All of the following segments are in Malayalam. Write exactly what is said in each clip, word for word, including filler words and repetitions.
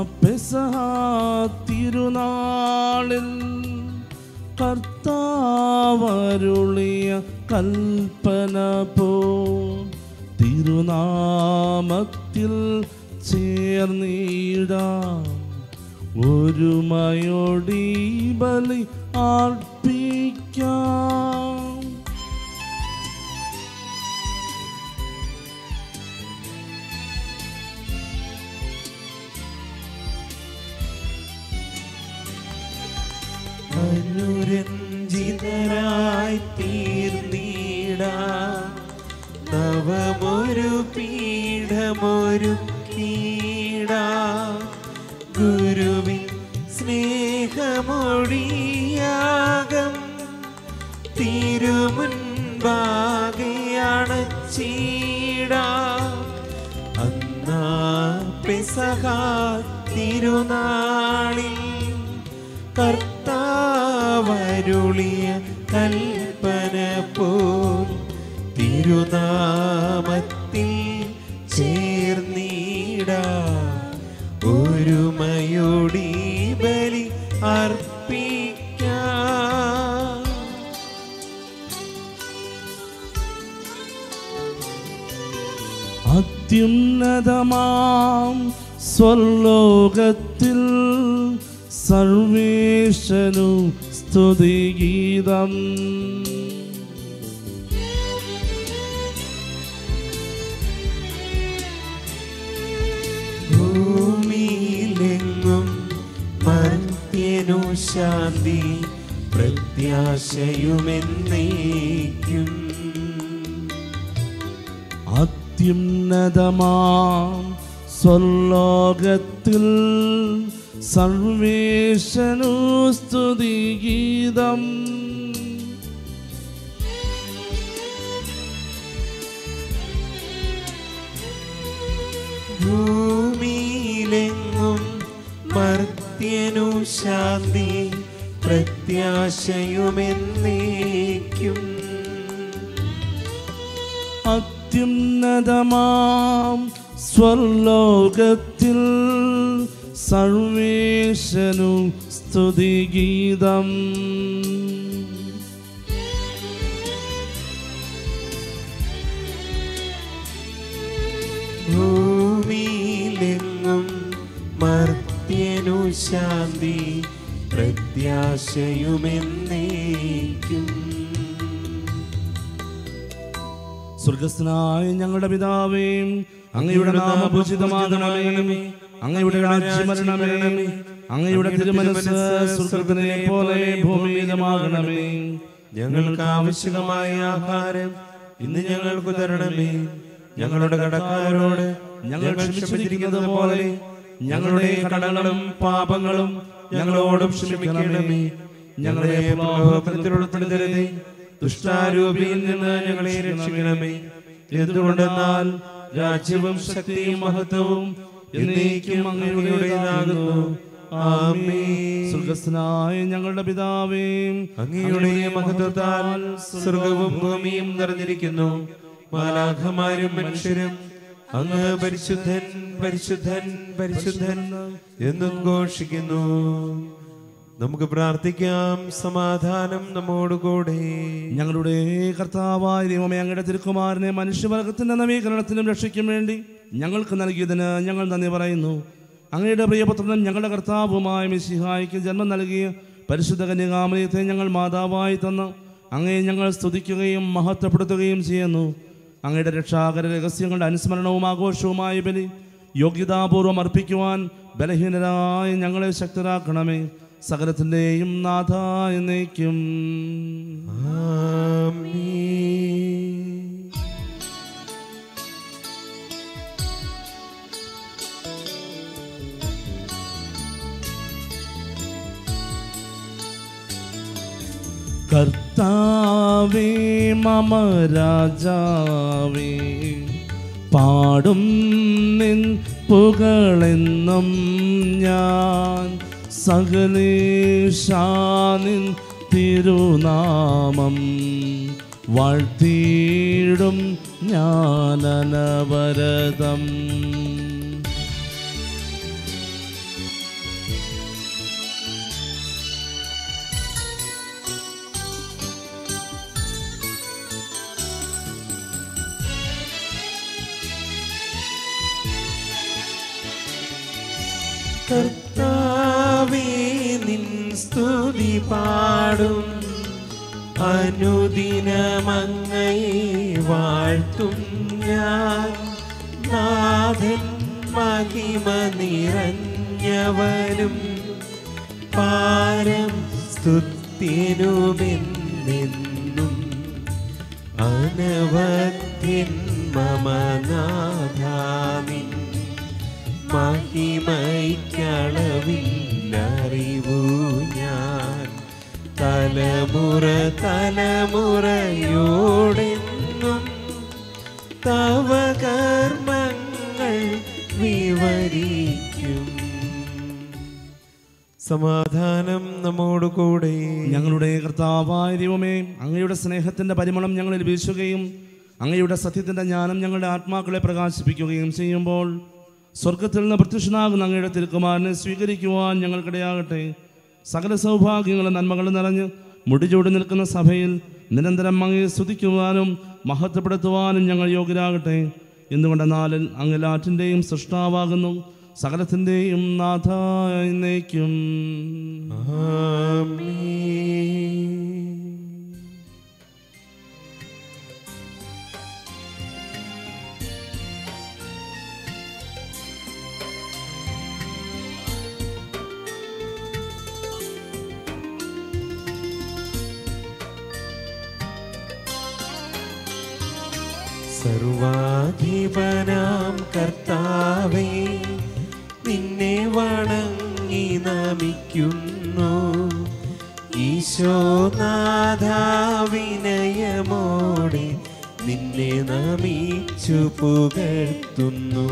പെസഹ തിരുനാളിൽ കർത്താവരുളിയ കൽപ്പന പോ തിരുനാമത്തിൽ ചേർന്നിടാം ഒരുമയോടി ബലി അർപ്പിക്കാം. അനുരഞ്ജിതരായി തീർന്നിടാം നവമൊരു പീഠമൊരുക്കിടാം ഗുരുവിൻ സ്നേഹമൊഴിയാകം തിരുമുൻപാകെ അണച്ചിടാം. അന്നാ പെസഹ തിരുനാളിൽ കർത്താവരുളിയ കൽപ്പന പോൽ തിരുനാമത്തിൽ ചേർന്നിടാം ഒരുമയോടി ബലി അർപ്പിക്കാം. അത്യുന്നതമാം സ്വർലോകത്തിൽ സർവേശനു സ്തുതിഗീതം. ഭൂമിയിലെങ്ങും മർത്യനു ശാന്തി പ്രത്യാശയുമെന്നേക്കും. അത്യുന്നതമാം സ്വർലോകത്തിൽ സർവേശനു സ്തുതിഗീതം. ഭൂമിയിലെങ്ങും മർത്യനു ശാന്തി പ്രത്യാശയുമെന്നേക്കും. അത്യുന്നതമാം സ്വർലോകത്തിൽ സർവേശനു സ്തുതിഗീതം. ഭൂമിയിലെങ്ങും മർത്യനു ശാന്തി പ്രത്യാശയുമെന്നേക്കും. സ്വർഗസ്ഥനായ ഞങ്ങളുടെ പിതാവേ, അങ്ങയുടെ നാമം പൂജിതമാകണമേ, അങ്ങയുടെ രാജ്യം വരണമേ, അങ്ങയുടെ തിരുമനസ്സ് സ്വർഗ്ഗത്തിലെ പോലെ ഭൂമിയിലുമാകണമേ. ഞങ്ങൾക്ക് ആവശ്യമായ ആഹാരം ഇന്ന് ഞങ്ങൾക്ക് തരണമേ. ഞങ്ങളുടെ കടക്കാരോട് ഞങ്ങൾ ക്ഷമിച്ചിരിക്കുന്നത് പോലെ ഞങ്ങളുടെ കടങ്ങളും പാപങ്ങളും ഞങ്ങളോടും ക്ഷമിക്കണമേ. ഞങ്ങളെ പ്രലോഭനത്തിൽ ഉൾപ്പെടുത്തരുതേ, ദുഷ്ടാരൂപിയിൽ നിന്ന് ഞങ്ങളെ രക്ഷിക്കണമേ. എന്തുകൊണ്ടെന്നാൽ രാജ്യവും ശക്തിയും മഹത്വവും എന്നേക്കും അങ്ങയുടേതാകുന്നു. ആമേൻ. സ്വർഗ്ഗസ്ഥനായ ഞങ്ങളുടെ പിതാവേ, അങ്ങയുടെ മഹത്വത്താൽ സ്വർഗവും ഭൂമിയും നിറഞ്ഞിരിക്കുന്നു. മാലാഖമാരും മനുഷ്യരും അങ്ങ് പരിശുദ്ധൻ പരിശുദ്ധൻ പരിശുദ്ധൻ എന്നും ഘോഷിക്കുന്നു. നമുക്ക് പ്രാർത്ഥിക്കാം. സമാധാനം നമ്മോടുകൂടെ. ഞങ്ങളുടെ കർത്താവായ ദൈവമേ, അങ്ങയുടെ തിരുക്കുമാരനെ മനുഷ്യവർഗത്തിന്റെ നവീകരണത്തിനും രക്ഷയ്ക്കും വേണ്ടി ഞങ്ങൾക്ക് നൽകിയതിന് ഞങ്ങൾ നന്ദി പറയുന്നു. അങ്ങയുടെ പ്രിയപുത്രനും ഞങ്ങളുടെ കർത്താവുമായ മിശിഹായ്ക്ക് ജന്മം നൽകിയ പരിശുദ്ധ കന്യകാമറിയത്തെ ഞങ്ങൾ മാതാവായി തന്ന് അങ്ങയെ ഞങ്ങൾ സ്തുതിക്കുകയും മഹത്വപ്പെടുത്തുകയും ചെയ്യുന്നു. അങ്ങയുടെ രക്ഷാകര രഹസ്യങ്ങളുടെ അനുസ്മരണവും ആഘോഷവുമായ ബലി യോഗ്യതാപൂർവം അർപ്പിക്കുവാൻ ബലഹീനരായ ഞങ്ങളെ ശക്തരാക്കണമേ. സകലത്തിൻ്റെയും നാഥ എന്നേക്കും. കർത്താവേ മമ രാജാവേ, പാടും നിൻ പുകളെന്നും ഞാൻ. സകലേശാനിൻ തിരുനാമം വാഴ്ത്തിയിടും ഞാനനവരതം. കർത്താവേ നിൻ സ്തുതി പാടും, അനുദിനമങ്ങയെ വാഴ്ത്തും ഞാൻ. നാഥൻ മഹിമ നിറഞ്ഞവനും പാരം സ്തുത്യനുമെന്നെന്നും അനവധ്യൻ മമ നാഥാനിൻ മഹിമയ്ക്കളവില്ലറിവു ഞാൻ. തലമുറ തലമുറയോടെന്നും തവ കർമ്മങ്ങൾ വിവരിക്കും. സമാധാനം നമ്മോട് കൂടെ. ഞങ്ങളുടെ കർത്താവായ ദൈവമേ, അങ്ങയുടെ സ്നേഹത്തിന്റെ പരിമളം ഞങ്ങളിൽ വീശുകയും അങ്ങയുടെ സത്യത്തിന്റെ ജ്ഞാനം ഞങ്ങളുടെ ആത്മാക്കളെ പ്രകാശിപ്പിക്കുകയും ചെയ്യുമ്പോൾ സ്വർഗത്തിൽ നിന്ന് പ്രത്യക്ഷനാകുന്ന അങ്ങയുടെ തിരുക്കുമാരനെ സ്വീകരിക്കുവാൻ ഞങ്ങൾക്കിടയാകട്ടെ. സകല സൗഭാഗ്യങ്ങളും നന്മകളും നിറഞ്ഞ് മുടിചൂടി നിൽക്കുന്ന സഭയിൽ നിരന്തരം അങ്ങയെ സ്തുതിക്കുവാനും മഹത്വപ്പെടുത്തുവാനും ഞങ്ങൾ യോഗ്യരാകട്ടെ. എന്തുകൊണ്ടെന്നാൽ അങ്ങ് എല്ലാറ്റിൻ്റെയും സൃഷ്ടാവാകുന്നു, സകലത്തിൻ്റെയും നാഥായേക്കും. സർവാധിപനാം കർത്താവേ, നിന്നെ വണങ്ങി നമിക്കുന്നു. ഈശോനാഥാ വിനയമോടെ നിന്നെ നമിച്ചു പുകഴ്ത്തുന്നു.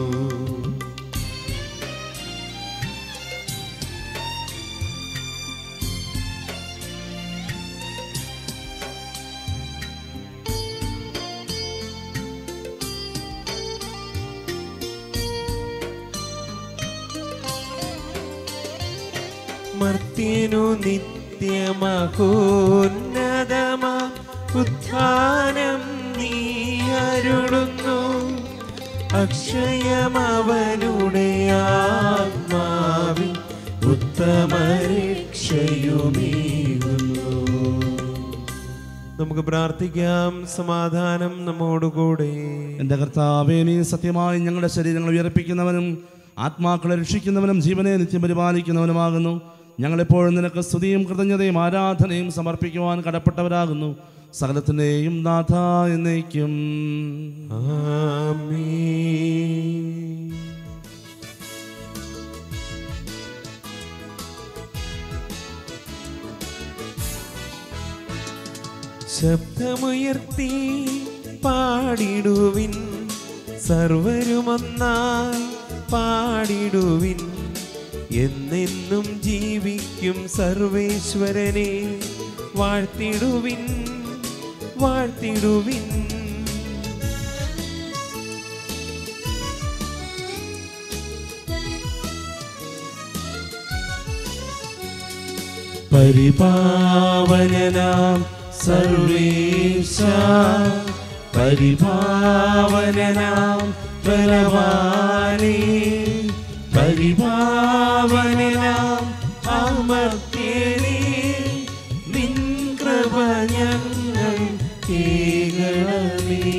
മർത്യനു നിത്യമഹോന്നതമാ ഉത്ഥാനം നീ അരുളുന്നു. അക്ഷയമവനുടെ ആത്മാവിൽ ഉത്തമരക്ഷയുമേകുന്നു. നമുക്ക് പ്രാർത്ഥിക്കാം. സമാധാനം നമ്മോടുകൂടെ. എൻ്റെ കർത്താവേ, നീ സത്യമായി ഞങ്ങളുടെ ശരീരങ്ങൾ ഉയർപ്പിക്കുന്നവനും ആത്മാക്കളെ രക്ഷിക്കുന്നവനും ജീവനെ നിത്യം പരിപാലിക്കുന്നവനുമാകുന്നു. ഞങ്ങളെപ്പോഴും നിനക്ക് സ്തുതിയും കൃതജ്ഞതയും ആരാധനയും സമർപ്പിക്കുവാൻ കടപ്പെട്ടവരാകുന്നു. സകലത്തിൻ്റെയും നാഥ എന്നേക്കും. ആമേൻ. ശബ്ദമുയർത്തി പാടിടുവിൻ, സർവരുമൊന്നായി പാടിടുവിൻ. എന്നെന്നും ജീവിക്കും സർവേശ്വരനെ വാഴ്ത്തിടുവിൻ, വാഴ്ത്തിടുവിൻ. പരിപാവനനാം സർവേശ, പരിപാവനനാം ബലവാനേ, പരിപാവനനാം അമർത്യനേ, നിൻ കൃപ ഞങ്ങൾ കേൾക്കണമേ.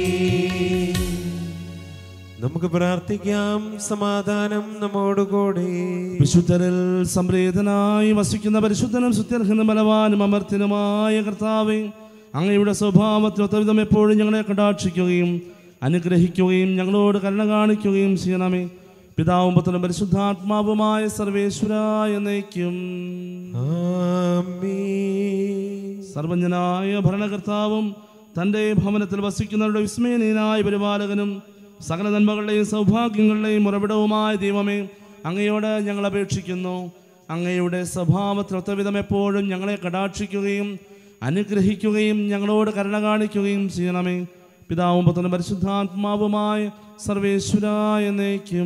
നമുക്ക് പ്രാർത്ഥിക്കാം. സമാധാനം നമ്മോടുകൂടെ. വിശുദ്ധരിൽ സംപ്രീതനായി വസിക്കുന്ന പരിശുദ്ധനും സുത്യർഹനും ബലവാനും അമർത്യനുമായ കർത്താവേ, അങ്ങയുടെ സ്വഭാവത്തിനൊത്ത വിധം എപ്പോഴും ഞങ്ങളെ കടാക്ഷിക്കുകയും അനുഗ്രഹിക്കുകയും ഞങ്ങളോട് കരുണ കാണിക്കുകയും ചെയ്യണമേ. പിതാവും പുത്രനും പരിശുദ്ധാത്മാവുമായ സർവേശ്വരായ എന്നേക്കും. ആമേൻ. സർവജ്ഞനായ ഭരണകർത്താവും തൻ്റെ ഭവനത്തിൽ വസിക്കുന്നവരുടെ വിസ്മയനീയനായ പരിപാലകനും സകല നന്മകളുടെയും സൗഭാഗ്യങ്ങളുടെയും ഉറവിടവുമായ ദൈവമേ, അങ്ങയോട് ഞങ്ങൾ അപേക്ഷിക്കുന്നു. അങ്ങയുടെ സ്വഭാവത്തിനൊത്ത വിധം എപ്പോഴും ഞങ്ങളെ കടാക്ഷിക്കുകയും അനുഗ്രഹിക്കുകയും ഞങ്ങളോട് കരുണ കാണിക്കുകയും ചെയ്യണമേ. പിതാവും പുത്രനും പരിശുദ്ധാത്മാവുമായ സർവേശ്വരായ എന്നേക്കും.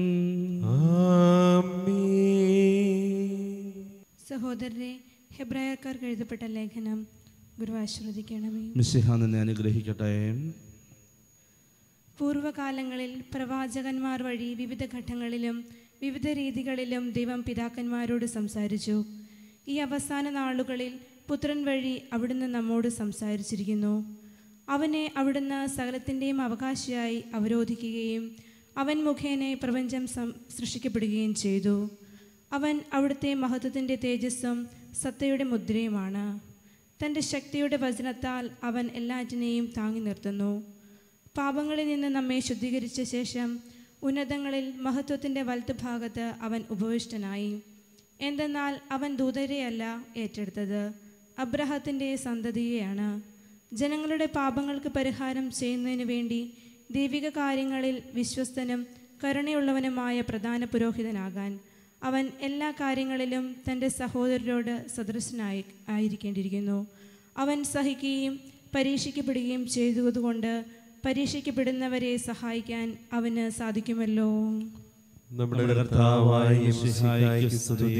സഹോദരരെ, ഹെബ്രായക്കാർക്ക് എഴുതപ്പെട്ട ലേഖനം ഗുരുവാശ്രദിക്കണമേ. മിശിഹ നിന്നെ അനുഗ്രഹിക്കട്ടെ. പൂർവകാലങ്ങളിൽ പ്രവാചകന്മാർ വഴി വിവിധ ഘട്ടങ്ങളിലും വിവിധ രീതികളിലും ദൈവം പിതാക്കന്മാരോട് സംസാരിച്ചു. ഈ അവസാന നാളുകളിൽ പുത്രൻ വഴി അവിടുന്ന് നമ്മോട് സംസാരിച്ചിരിക്കുന്നു. അവനെ അവിടുന്ന് സകലത്തിൻ്റെയും അവകാശിയായി അവരോധിക്കുകയും അവൻ മുഖേന പ്രപഞ്ചം സം സൃഷ്ടിക്കപ്പെടുകയും ചെയ്തു. അവൻ അവിടുത്തെ മഹത്വത്തിൻ്റെ തേജസ്സും സത്തയുടെ മുദ്രയുമാണ്. തൻ്റെ ശക്തിയുടെ വചനത്താൽ അവൻ എല്ലാറ്റിനെയും താങ്ങി നിർത്തുന്നു. പാപങ്ങളിൽ നിന്ന് നമ്മെ ശുദ്ധീകരിച്ച ശേഷം ഉന്നതങ്ങളിൽ മഹത്വത്തിൻ്റെ വലത്തുഭാഗത്ത് അവൻ ഉപവിഷ്ടനായി. എന്തെന്നാൽ അവൻ ദൂതരെയല്ല ഏറ്റെടുത്തത്, അബ്രഹത്തിൻ്റെ സന്തതിയെയാണ്. ജനങ്ങളുടെ പാപങ്ങൾക്ക് പരിഹാരം ചെയ്യുന്നതിന് വേണ്ടി ദൈവിക കാര്യങ്ങളിൽ വിശ്വസ്തനും കരുണയുള്ളവനുമായ പ്രധാന പുരോഹിതനാകാൻ അവൻ എല്ലാ കാര്യങ്ങളിലും തൻ്റെ സഹോദരരോട് സദൃശനായി ആയിരിക്കേണ്ടിയിരിക്കുന്നു. അവൻ സഹിക്കുകയും പരീക്ഷിക്കപ്പെടുകയും ചെയ്തതുകൊണ്ട് പരീക്ഷിക്കപ്പെടുന്നവരെ സഹായിക്കാൻ അവന് സാധിക്കുമല്ലോ. നമ്മുടെ കർത്താവായ യേശുവിനായി സ്തുതി.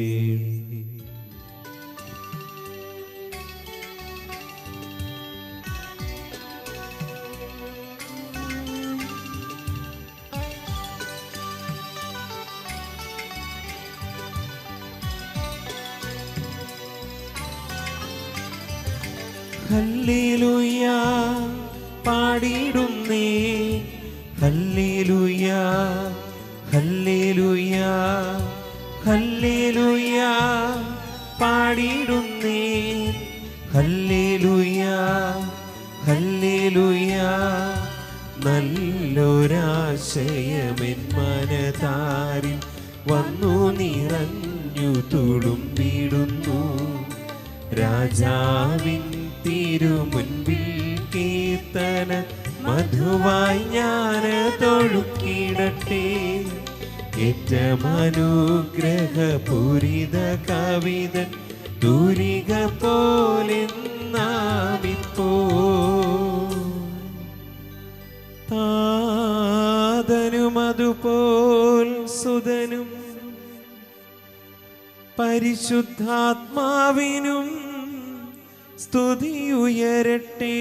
ഹല്ലേലൂയ പാടിടുന്നേ, ഹല്ലേലൂയ ഹല്ലേലൂയ ഹല്ലേലൂയ പാടിടുന്നേ, ഹല്ലേലൂയ ഹല്ലേലൂയ. നല്ലൊരാശയമെൻ മനതാരിൽ വന്നു നിറഞ്ഞു തുളുമ്പിടുന്നു. രാജാവിൻ തിരുമുൻപിൽ കീർത്തന മധുവായി ഞാൻ തൊഴുക്കിടട്ടെ. ഏറ്റമനുഗ്രഹപൂരിത കവിതൻ തൂരിക പോലെ നാമിപ്പോ. താതനും അതുപോൽ സുതനും പരിശുദ്ധാത്മാവിനും സ്തുതിയുയരട്ടെ.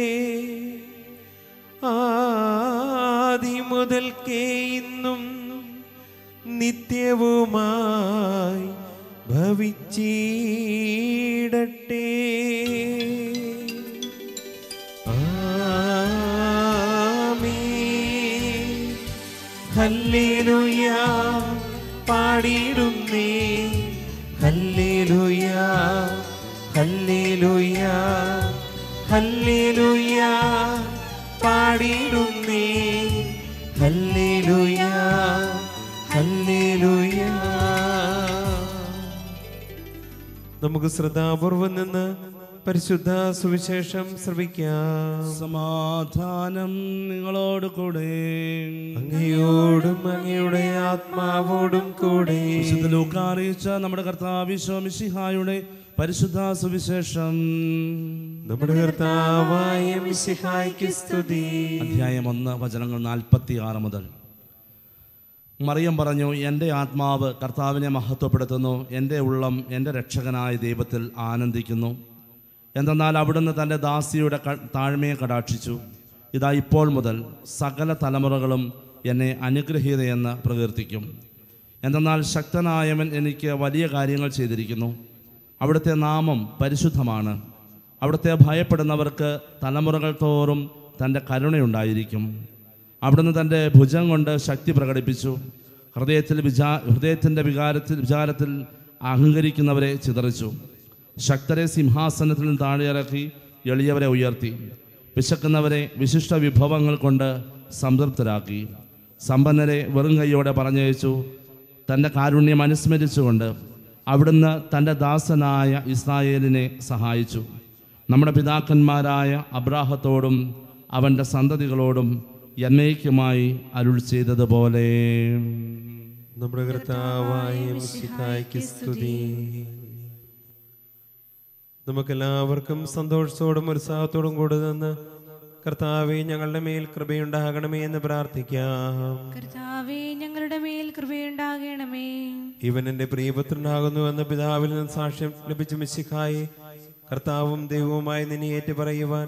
ആദിമുതൽക്കേ ഇന്നും നിത്യവുമായി ഭവിച്ചിടട്ടെ. ആമീൻ. ഹല്ലേലൂയ പാടിടുന്നേ, ഹല്ലേലൂയ ഹല്ലേലൂയ ഹല്ലേലൂയ പാടിടുന്നേ, ഹല്ലേലൂയ ഹല്ലേലൂയ. നമുക്ക് ശ്രദ്ധാപൂർവം നിന്ന് പരിശുദ്ധ സുവിശേഷം ശ്രവിക്കാം. സമാധാനം നിങ്ങളോട് കൂടെ, അങ്ങയോടും അങ്ങയുടെ ആത്മാവോടും കൂടെ. വിശുദ്ധ ലൂക്കാ അറിയിച്ച നമ്മുടെ കർത്താവ് ഈശോ മിശിഹായുടെ പരിശുദ്ധ സുവിശേഷം. നമ്മുടെ കർത്താവായ മിശിഹായ്ക്ക് സ്തുതി. അധ്യായം ഒന്ന് വചനങ്ങൾ നാൽപ്പത്തി ആറ് മുതൽ. മറിയം പറഞ്ഞു, എൻ്റെ ആത്മാവ് കർത്താവിനെ മഹത്വപ്പെടുത്തുന്നു, എൻ്റെ ഉള്ളം എൻ്റെ രക്ഷകനായ ദൈവത്തിൽ ആനന്ദിക്കുന്നു. എന്തെന്നാൽ അവിടുന്ന് തൻ്റെ ദാസിയുടെ താഴ്മയെ കടാക്ഷിച്ചു. ഇതാ ഇപ്പോൾ മുതൽ സകല തലമുറകളും എന്നെ അനുഗ്രഹീതയെന്ന് പ്രകീർത്തിക്കും. എന്തെന്നാൽ ശക്തനായവൻ എനിക്ക് വലിയ കാര്യങ്ങൾ ചെയ്തിരിക്കുന്നു. അവിടുത്തെ നാമം പരിശുദ്ധമാണ്. അവിടുത്തെ ഭയപ്പെടുന്നവർക്ക് തലമുറകൾ തോറും തൻ്റെ കരുണയുണ്ടായിരിക്കും. അവിടുന്ന് തൻ്റെ ഭുജം കൊണ്ട് ശക്തി പ്രകടിപ്പിച്ചു. ഹൃദയത്തിൽ വിചാ ഹൃദയത്തിൻ്റെ വികാരത്തിൽ വിചാരത്തിൽ അഹങ്കരിക്കുന്നവരെ ചിതറിച്ചു. ശക്തരെ സിംഹാസനത്തിൽ നിന്ന് താഴെയിറക്കി എളിയവരെ ഉയർത്തി. വിശക്കുന്നവരെ വിശിഷ്ട വിഭവങ്ങൾ കൊണ്ട് സംതൃപ്തരാക്കി. സമ്പന്നരെ വെറും കൈയോടെ പറഞ്ഞയച്ചു. തൻ്റെ കാരുണ്യം അനുസ്മരിച്ചുകൊണ്ട് അവിടുന്ന് തൻ്റെ ദാസനായ ഇസ്രായേലിനെ സഹായിച്ചു. നമ്മുടെ പിതാക്കന്മാരായ അബ്രാഹത്തോടും അവൻ്റെ സന്തതികളോടും എന്നേക്കുമായി അരുൾ ചെയ്തതുപോലെ. നമ്മുടെ കർത്താവായ മിശിഹായ്ക്ക് സ്തുതി. നമുക്കെല്ലാവർക്കും സന്തോഷത്തോടും ഉത്സാഹത്തോടും കൂടെ നിന്ന് കർത്താവേ ഞങ്ങളുടെ മേൽ കൃപയുണ്ടാകണമേ എന്ന് പ്രാർത്ഥിക്കാം. കർത്താവേ ഞങ്ങളുടെ മേൽ കൃപയുണ്ടാകണമേ. ഇവൻ എൻ്റെ പ്രിയപുത്രനാകുന്നു എന്ന പിതാവിൽ നിന്ന് സാക്ഷ്യം ലഭിച്ച മിശിഹായെ, കർത്താവും ദൈവവുമായി നിന്നെ ഏറ്റുപറയുവാൻ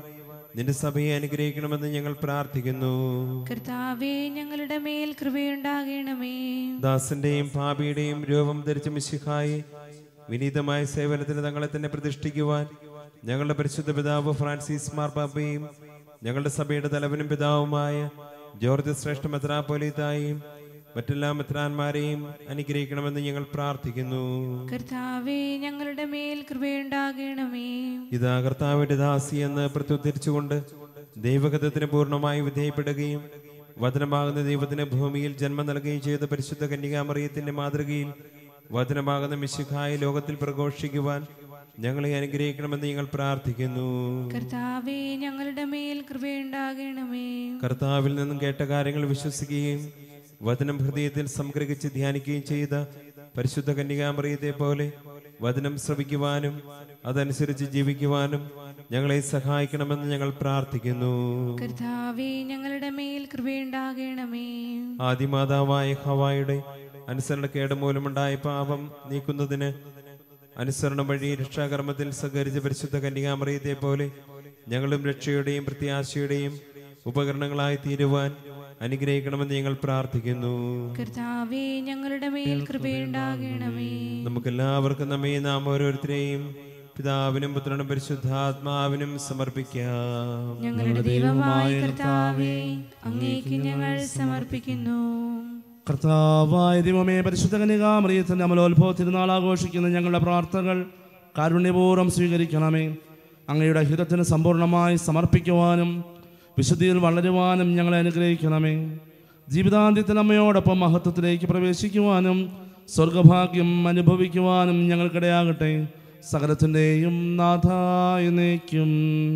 നിന്റെ സഭയെ അനുഗ്രഹിക്കണമെന്ന് ഞങ്ങൾ പ്രാർത്ഥിക്കുന്നു. കർത്താവേ, ഞങ്ങളുടെ മേൽ കൃപയുണ്ടാകണമേ. ദാസന്റെയും പാപിയുടെയും രൂപം ധരിച്ച മിശിഹായെ വിനീതമായ സേവനത്തിന് തങ്ങളെ തന്നെ പ്രതിഷ്ഠിക്കുവാൻ ഞങ്ങളുടെ പരിശുദ്ധ പിതാവ് ഫ്രാൻസിസ് മാർപ്പാപ്പയും ഞങ്ങളുടെ സഭയുടെ തലവനും പിതാവുമായ ജോർജ് ശ്രേഷ്ഠ മെത്രാപ്പോലീത്തായും മറ്റെല്ലാ മെത്രാന്മാരെയും അനുഗ്രഹിക്കണമെന്ന് ഞങ്ങൾ പ്രാർത്ഥിക്കുന്നു. കർത്താവേ, ഞങ്ങളുടെ മേൽ കൃപയുണ്ടാകണമേ. ഇതാ കർത്താവിന്റെ ദാസി എന്ന് പ്രത്യുദ്ധരിച്ചുകൊണ്ട് ദൈവഗതത്തിന് പൂർണ്ണമായി വിധേയപ്പെടുകയും വചനമാകുന്ന ദൈവത്തിന് ഭൂമിയിൽ ജന്മം നൽകുകയും ചെയ്ത പരിശുദ്ധ കന്യകാമറിയത്തിന്റെ മാതൃകയിൽ വചനമാകുന്ന മിശിഹായെ ലോകത്തിൽ പ്രഘോഷിക്കുവാൻ ഞങ്ങളെ അനുഗ്രഹിക്കണമെന്ന് ഞങ്ങൾ പ്രാർത്ഥിക്കുന്നു. കർത്താവേ, ഞങ്ങളുടെ മേൽ കൃപയുണ്ടാകണമേ. കർത്താവിൽ നിന്നും കേട്ട കാര്യങ്ങൾ വിശ്വസിക്കുകയും വചനം ഹൃദയത്തിൽ സംഗ്രഹിച്ച് ധ്യാനിക്കുകയും ചെയ്ത പരിശുദ്ധ കന്യകാമറിയത്തെ പോലെ വചനം ശ്രവിക്കുവാനും അതനുസരിച്ച് ജീവിക്കുവാനും ഞങ്ങളെ സഹായിക്കണമെന്ന് ഞങ്ങൾ പ്രാർത്ഥിക്കുന്നു. കർത്താവേ, ഞങ്ങളുടെ മേൽ കൃപയുണ്ടാകണമേ. ആദിമാതാവായ ഹവ്വായുടെ അനുസരണക്കേട് മൂലമുണ്ടായ പാപം നീക്കുന്നതിന് അനുസരണം വഴി രക്ഷാകർമ്മത്തിൽ സഹകരിച്ച പരിശുദ്ധ കന്യകാമറിയത്തെ പോലെ ഞങ്ങളും രക്ഷയുടെയും പ്രത്യാശയുടെയും ഉപകരണങ്ങളായി തീരുവാൻ അനുഗ്രഹിക്കണമെന്ന് ഞങ്ങൾ പ്രാർത്ഥിക്കുന്നു. കർത്താവേ, ഞങ്ങളുടെ മേൽ കൃപയുണ്ടാകണമേ. നമുക്കെല്ലാവർക്കും നമ്മെ നാം ഓരോരുത്തരെയും പിതാവിനും പുത്രനും പരിശുദ്ധാത്മാവിനും സമർപ്പിക്കാം. ഞങ്ങളുടെ ദൈവമായ കർത്താവേ, അങ്ങേക്ക് ഞങ്ങൾ സമർപ്പിക്കുന്നു. കർത്താവായ ദൈവമേ, പരിശുദ്ധ കന്യകാമറിയത്തിന്റെ അമലോത്ഭവ തിരുനാൾ ആഘോഷിക്കുന്ന ഞങ്ങളുടെ പ്രാർത്ഥനകൾ കാരുണ്യപൂർവ്വം സ്വീകരിക്കണമേ. അങ്ങയുടെ ഹിതത്തിന് സമ്പൂർണ്ണമായി സമർപ്പിക്കുവാനും വിശുദ്ധിയിൽ വളരുവാനും ഞങ്ങളെ അനുഗ്രഹിക്കണമേ. ജീവിതാന്ത്യത്തിൽ അമ്മയോടൊപ്പം മഹത്വത്തിലേക്ക് പ്രവേശിക്കുവാനും സ്വർഗഭാഗ്യം അനുഭവിക്കുവാനും ഞങ്ങൾക്കിടയാകട്ടെ. സകലത്തിൻ്റെയും നാഥായ എന്നേക്കും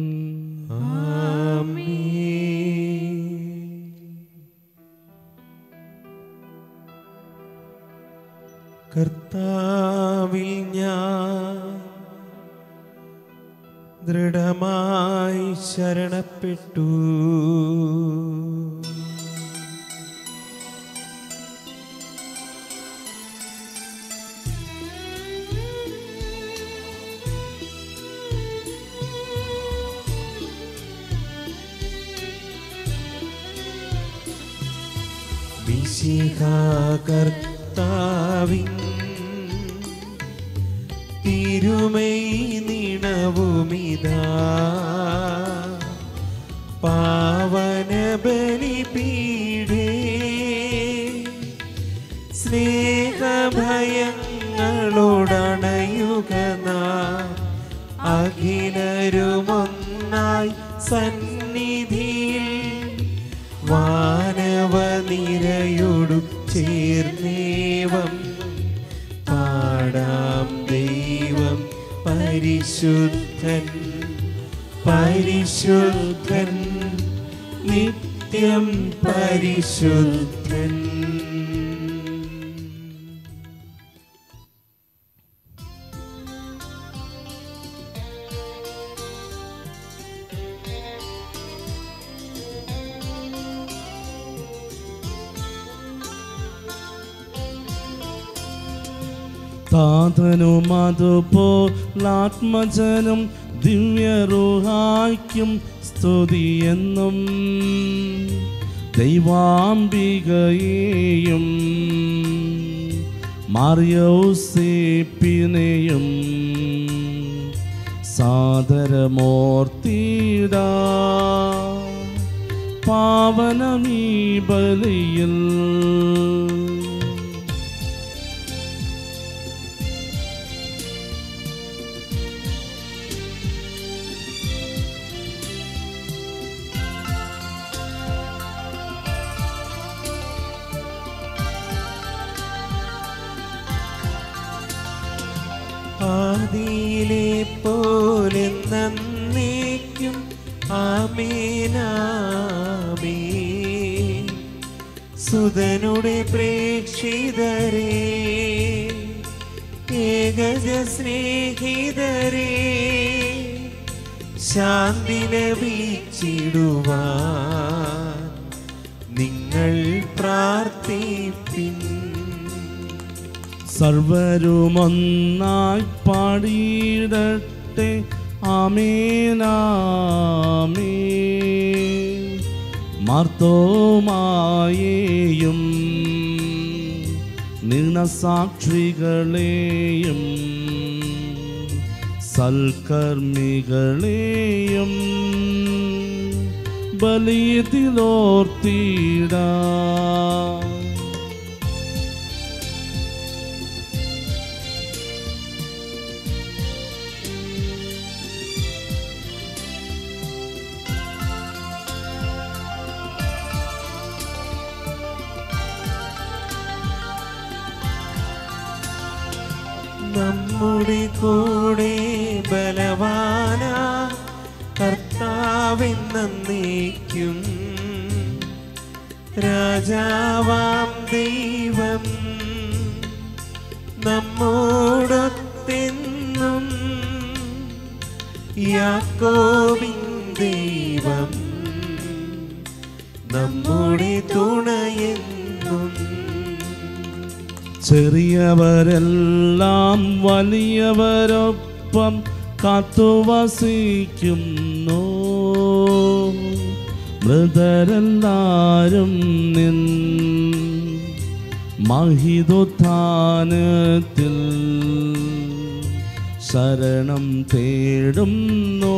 ആമേൻ. കർത്താവിൽ ഞാൻ ദൃഢമായി ശരണപ്പെട്ടു. മിശിഹാ കർത്താവിൻ തിരുമൈ നിണവുമിതാ പാവന ബലിപീഠേ സ്നേഹഭയങ്ങളോടണയുക നാം അഖിലരുമൊന്നായി സന്നിധിയിൽ വാനവ നിരയോടു ചേർന്നേവം പാടാം. ദൈവം പരിശുദ്ധൻ പരിശുദ്ധൻ നിത്യം പരിശുദ്ധൻ. താതനും അതുപോലാത്മജനും ദിവ്യറുഹായ്ക്കും സ്തുതിയെന്നും ദൈവാംബികയെയും മറിയൗസേപ്പിനെയും സാദരമോർത്തിടാ പാവനമീ ബലിയിൽ. ആദിയിലെ പോലെ നന്നേക്കും ആമേനാമേൻ. സുതനുടെ പ്രേക്ഷിതരേ ഏകജ സ്നേഹിതരേ ശാന്തി ലഭിച്ചിടുവാൻ നിങ്ങൾ പ്രാർത്ഥിപ്പിൻ. സർവരുമൊന്നായി പാടിയിടട്ടെ ആമേൻ ആമേൻ. മാർത്തോമായെയും നിണസാക്ഷികളെയും സൽക്കർമ്മികളെയും ബലിയത്തിലോർത്തിടാം. നമ്മുടെ കൂടെ ബലവാന കർത്താവെന്നേക്കും രാജാവാം ദൈവം നമ്മോടൊത്തെന്നും യാക്കോബിൻ ദൈവം നമ്മുടെ തുണയെന്നും. ചെറിയവരെല്ലാം വലിയവരൊപ്പം കാത്തുവസിക്കുന്നു. മൃതരെല്ലാരും നിൻ മഹിതോത്ഥാനത്തിൽ ശരണം തേടുന്നു.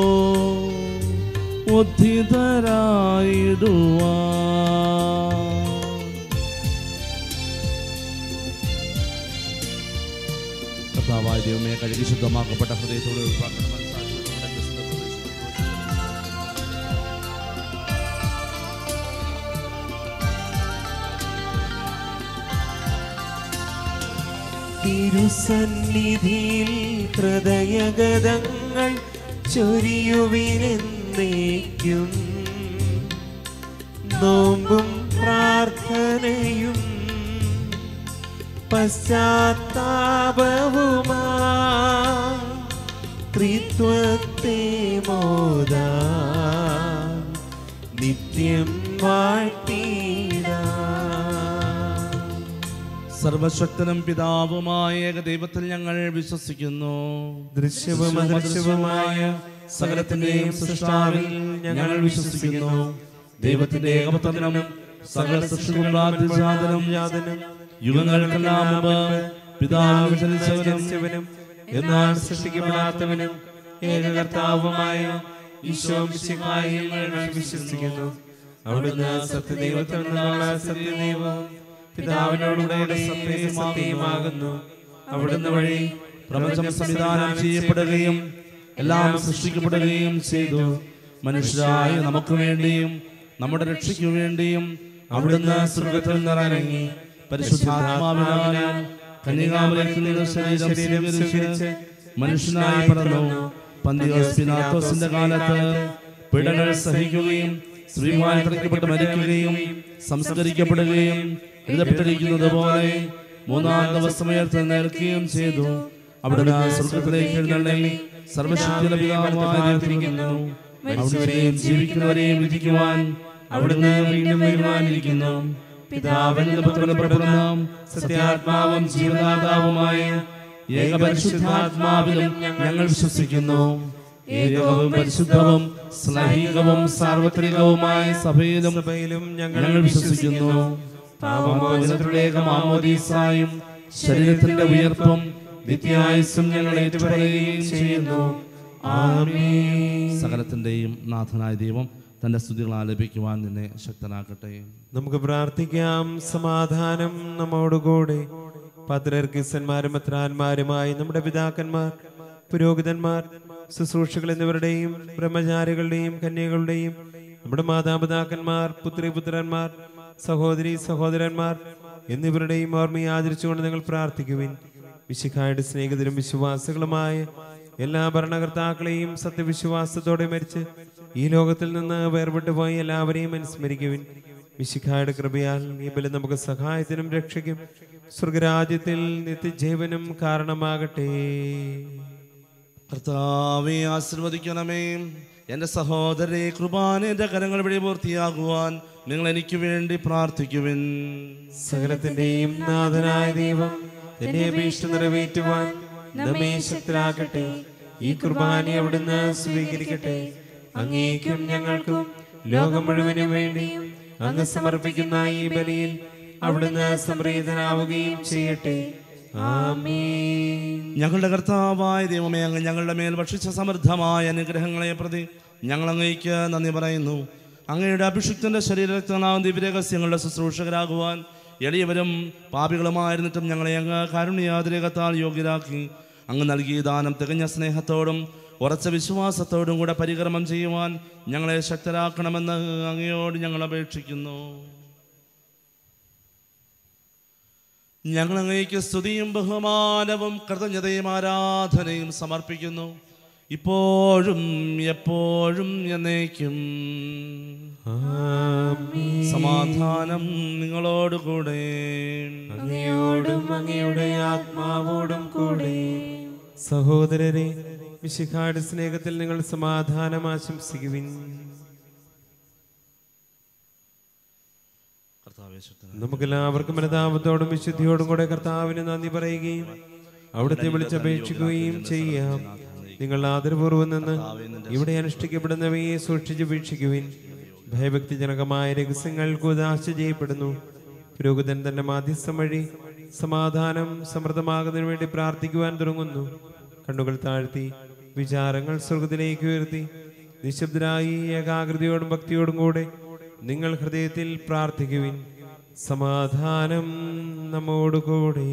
ഉദ്ധിതരായിടുവാൻ കർത്താവായ ദൈവമേ, കഴുകി ശുദ്ധമാക്കപ്പെട്ട ഹൃദയത്തോട് തിരുസന്നിധിയിൽ ഹൃദയഗതങ്ങൾ ചൊരിയുവിനെന്നേക്കും നോമ്പും പ്രാർത്ഥനയും പശ്ചാത്താപവുമാ ത്രിത്വത്തെ മോദാ നിത്യം വാഴ്ത്തിടാം. സർവശക്തനും പിതാവുമായ ഏകദൈവത്തിൽ ഞങ്ങൾ വിശ്വസിക്കുന്നു. ദൃശ്യവും അദൃശ്യവുമായ സകലത്തിന്റെയും സൃഷ്ടാവിൽ ഞങ്ങൾ വിശ്വസിക്കുന്നു. ദൈവത്തിന്റെ ഏകപുത്രനും സകല സൃഷ്ടികളും യുഗങ്ങൾക്കെല്ലാം മുമ്പ് പിതാവ് ജനിച്ചവനും എന്നാൽ സൃഷ്ടിക്കപ്പെടാത്തവനും ഏകകർത്താവുമായ ഈശോ മിശിഹായിൽ ഞങ്ങൾ വിശ്വസിക്കുന്നു. അവിടുന്ന് സത്യദൈവത്തിൽ നിന്നുള്ള സത്യദൈവവും പിതാവിനോടുകൂടെ സത്യമാകുന്നു. അവിടുന്ന് വഴി പ്രപഞ്ചം സംവിധാനം ചെയ്യപ്പെടുകയും എല്ലാം സൃഷ്ടിക്കപ്പെടുകയും ചെയ്തു. മനുഷ്യരായ നമുക്ക് വേണ്ടിയും നമ്മുടെ രക്ഷയ്ക്കു വേണ്ടിയും അവിടുന്ന് സ്വർഗ്ഗത്തിൽ നിന്നിറങ്ങി പരിശുദ്ധാത്മാവിനാൽ കന്യകാമറിയത്തിൽ നിന്ന് ശരീരം സ്വീകരിച്ച് മനുഷ്യനായി പിറന്നു. പന്തിയോസ് പീലാത്തോസിന്റെ കാലത്ത് പീഡകൾ സഹിക്കുകയും സ്ത്രീവായി തറയ്ക്കപ്പെട്ട് മരിക്കുകയും സംസ്കരിക്കപ്പെടുകയും എഴുതപ്പെട്ടിരിക്കുന്നത് പോലെ മൂന്നാം ദിവസം ഉയർത്തെഴുന്നേൽക്കുകയും ചെയ്തു. അവിടുന്ന് സ്വർഗ്ഗത്തിലേക്ക് എഴുന്നള്ളി സർവശക്തിയുടെ പിതാവായിരിക്കുന്നു. മരിച്ചവരെയും ജീവിക്കുന്നവരെയും വിധിക്കുവാൻ അവിടുന്ന് വീണ്ടും വരുവാനിരിക്കുന്നു. പിതാവിന്റെ പുത്രനും സത്യാത്മാവും ജീവദാതാവുമായ ഏകപരിശുദ്ധാത്മാവിലും ഞങ്ങൾ വിശ്വസിക്കുന്നു. ഏകവും പരിശുദ്ധവും സ്ലൈഹികവും സാർവത്രികവുമായ സഭയിലും സഭയിലും ഞങ്ങൾ വിശ്വസിക്കുന്നു. പാപമോചനത്തിലുള്ള മാമോദീസായും ശരീരത്തിന്റെ ഉയർപ്പും നിത്യായുസ്സും ഞങ്ങൾ ഏറ്റുപറയുകയും ചെയ്യുന്നു. ആമേൻ. സകലത്തിന്റെയും നാഥനായ ദൈവം തന്റെ സ്തുതികൾ ആലപിക്കുവാൻ നിന്നെ ശക്തനാക്കട്ടെ. നമുക്ക് പ്രാർത്ഥിക്കാം. സമാധാനം നമ്മോടുകൂടെ. പത്രർക്കിസന്മാരും മെത്രാന്മാരുമായി നമ്മുടെ പിതാക്കന്മാർ, പുരോഹിതന്മാർ, ശുശ്രൂഷകൾ എന്നിവരുടെയും ബ്രഹ്മചാരികളുടെയും കന്യകളുടെയും നമ്മുടെ മാതാപിതാക്കന്മാർ, പുത്രിപുത്രന്മാർ, സഹോദരി സഹോദരന്മാർ എന്നിവരുടെയും ഓർമ്മയെ ആചരിച്ചുകൊണ്ട് നിങ്ങൾ പ്രാർത്ഥിക്കുവിൻ. മിശിഹായുടെ സ്നേഹിതരും വിശ്വാസികളുമായ എല്ലാ ഭരണകർത്താക്കളെയും സത്യവിശ്വാസത്തോടെ മരിച്ച് ഈ ലോകത്തിൽ നിന്ന് വേർപെട്ടു പോയി എല്ലാവരെയും അനുസ്മരിക്കുവിൻ. മിശിഹായുടെ കൃപയാൽ ഈ ബലി നമുക്ക് സഹായത്തിനും രക്ഷയ്ക്കും സ്വർഗരാജ്യത്തിൽ നിത്യജീവനും കാരണമാകട്ടെ. കർത്താവേ, ആശീർവദിക്കണമേ. എൻ്റെ സഹോദരരെ, കുർബാനയുടെ കരങ്ങൾ വഴി പൂർത്തിയാകുവാൻ നിങ്ങൾ എനിക്ക് വേണ്ടി പ്രാർത്ഥിക്കുവിൻ. സകലത്തിന്റെയും നാഥനായ ദൈവം തന്റെ അപേക്ഷ നിറവേറ്റുവാൻ നമ്മെ ശക്തരാക്കട്ടെ. ഈ കുർബാന അവിടുന്ന് സ്വീകരിക്കട്ടെ. അങ്ങേക്കും ഞങ്ങൾക്കും ലോകം മുഴുവനും വേണ്ടിയും അങ്ങ് സമർപ്പിക്കുന്ന ഈ ബലിയിൽ അവിടുന്ന് സംപ്രീതനാവുകയും ചെയ്യട്ടെ. ആമേൻ. ഞങ്ങളുടെ കർത്താവായ ദൈവമേ, അങ്ങ് ഞങ്ങളുടെ മേൽ ഭക്ഷിച്ച സമൃദ്ധമായ അനുഗ്രഹങ്ങളെ പ്രതി ഞങ്ങൾ അങ്ങേക്ക് നന്ദി പറയുന്നു. അങ്ങയുടെ അഭിഷിക്തന്റെ ശരീരരക്തങ്ങളാകുന്ന ദിവ്യരഹസ്യങ്ങളുടെ ശുശ്രൂഷകരാകുവാൻ എളിയവരും പാപികളുമായിരുന്നിട്ടും ഞങ്ങളെ അങ്ങ് കാരുണ്യാതിരകത്താൽ യോഗ്യരാക്കി. അങ്ങ് നൽകിയ ദാനം തികഞ്ഞ സ്നേഹത്തോടും ഉറച്ച വിശ്വാസത്തോടും കൂടെ പരികർമ്മം ചെയ്യുവാൻ ഞങ്ങളെ ശക്തരാക്കണമെന്ന് അങ്ങയോട് ഞങ്ങൾ അപേക്ഷിക്കുന്നു. ഞങ്ങൾ അങ്ങേക്ക് സ്തുതിയും ബഹുമാനവും കൃതജ്ഞതയും ആരാധനയും സമർപ്പിക്കുന്നു, ഇപ്പോഴും എപ്പോഴും എന്നേക്കും. സമാധാനം നിങ്ങളോടുകൂടെ. അങ്ങയോടും അങ്ങയുടെ ആത്മാവോടും കൂടെ. സഹോദരരെ, മിശിഹായുടെ സ്നേഹത്തിൽ നിങ്ങൾ സമാധാനം ആശംസിക്കുവിൻ. നമുക്കെല്ലാവർക്കും മനതാപത്തോടും വിശുദ്ധിയോടും കൂടെ കർത്താവിന് നന്ദി പറയുകയും അവിടുത്തെ വിളിച്ചപേക്ഷിക്കുകയും ചെയ്യാം. നിങ്ങൾ ആദരപൂർവ്വം നിന്ന് ഇവിടെ അനുഷ്ഠിക്കപ്പെടുന്നവയെ സൂക്ഷിച്ച് വീക്ഷിക്കുവിൻ. ഭയഭക്തിജനകമായ രഹസ്യങ്ങൾ ഉദാശ ചെയ്യപ്പെടുന്നു. പുരോഹിതൻ തന്റെ മാധ്യസ്ഥം വഴി സമാധാനം സമൃദ്ധമാകുന്നതിന് വേണ്ടി പ്രാർത്ഥിക്കുവാൻ തുടങ്ങുന്നു. കണ്ണുകൾ താഴ്ത്തി വിചാരങ്ങൾ സ്വർഗത്തിലേക്ക് ഉയർത്തി നിശബ്ദരായി ഏകാഗ്രതയോടും ഭക്തിയോടും കൂടെ നിങ്ങൾ ഹൃദയത്തിൽ പ്രാർത്ഥിക്കുവിൻ. സമാധാനം നമ്മോടുകൂടെ.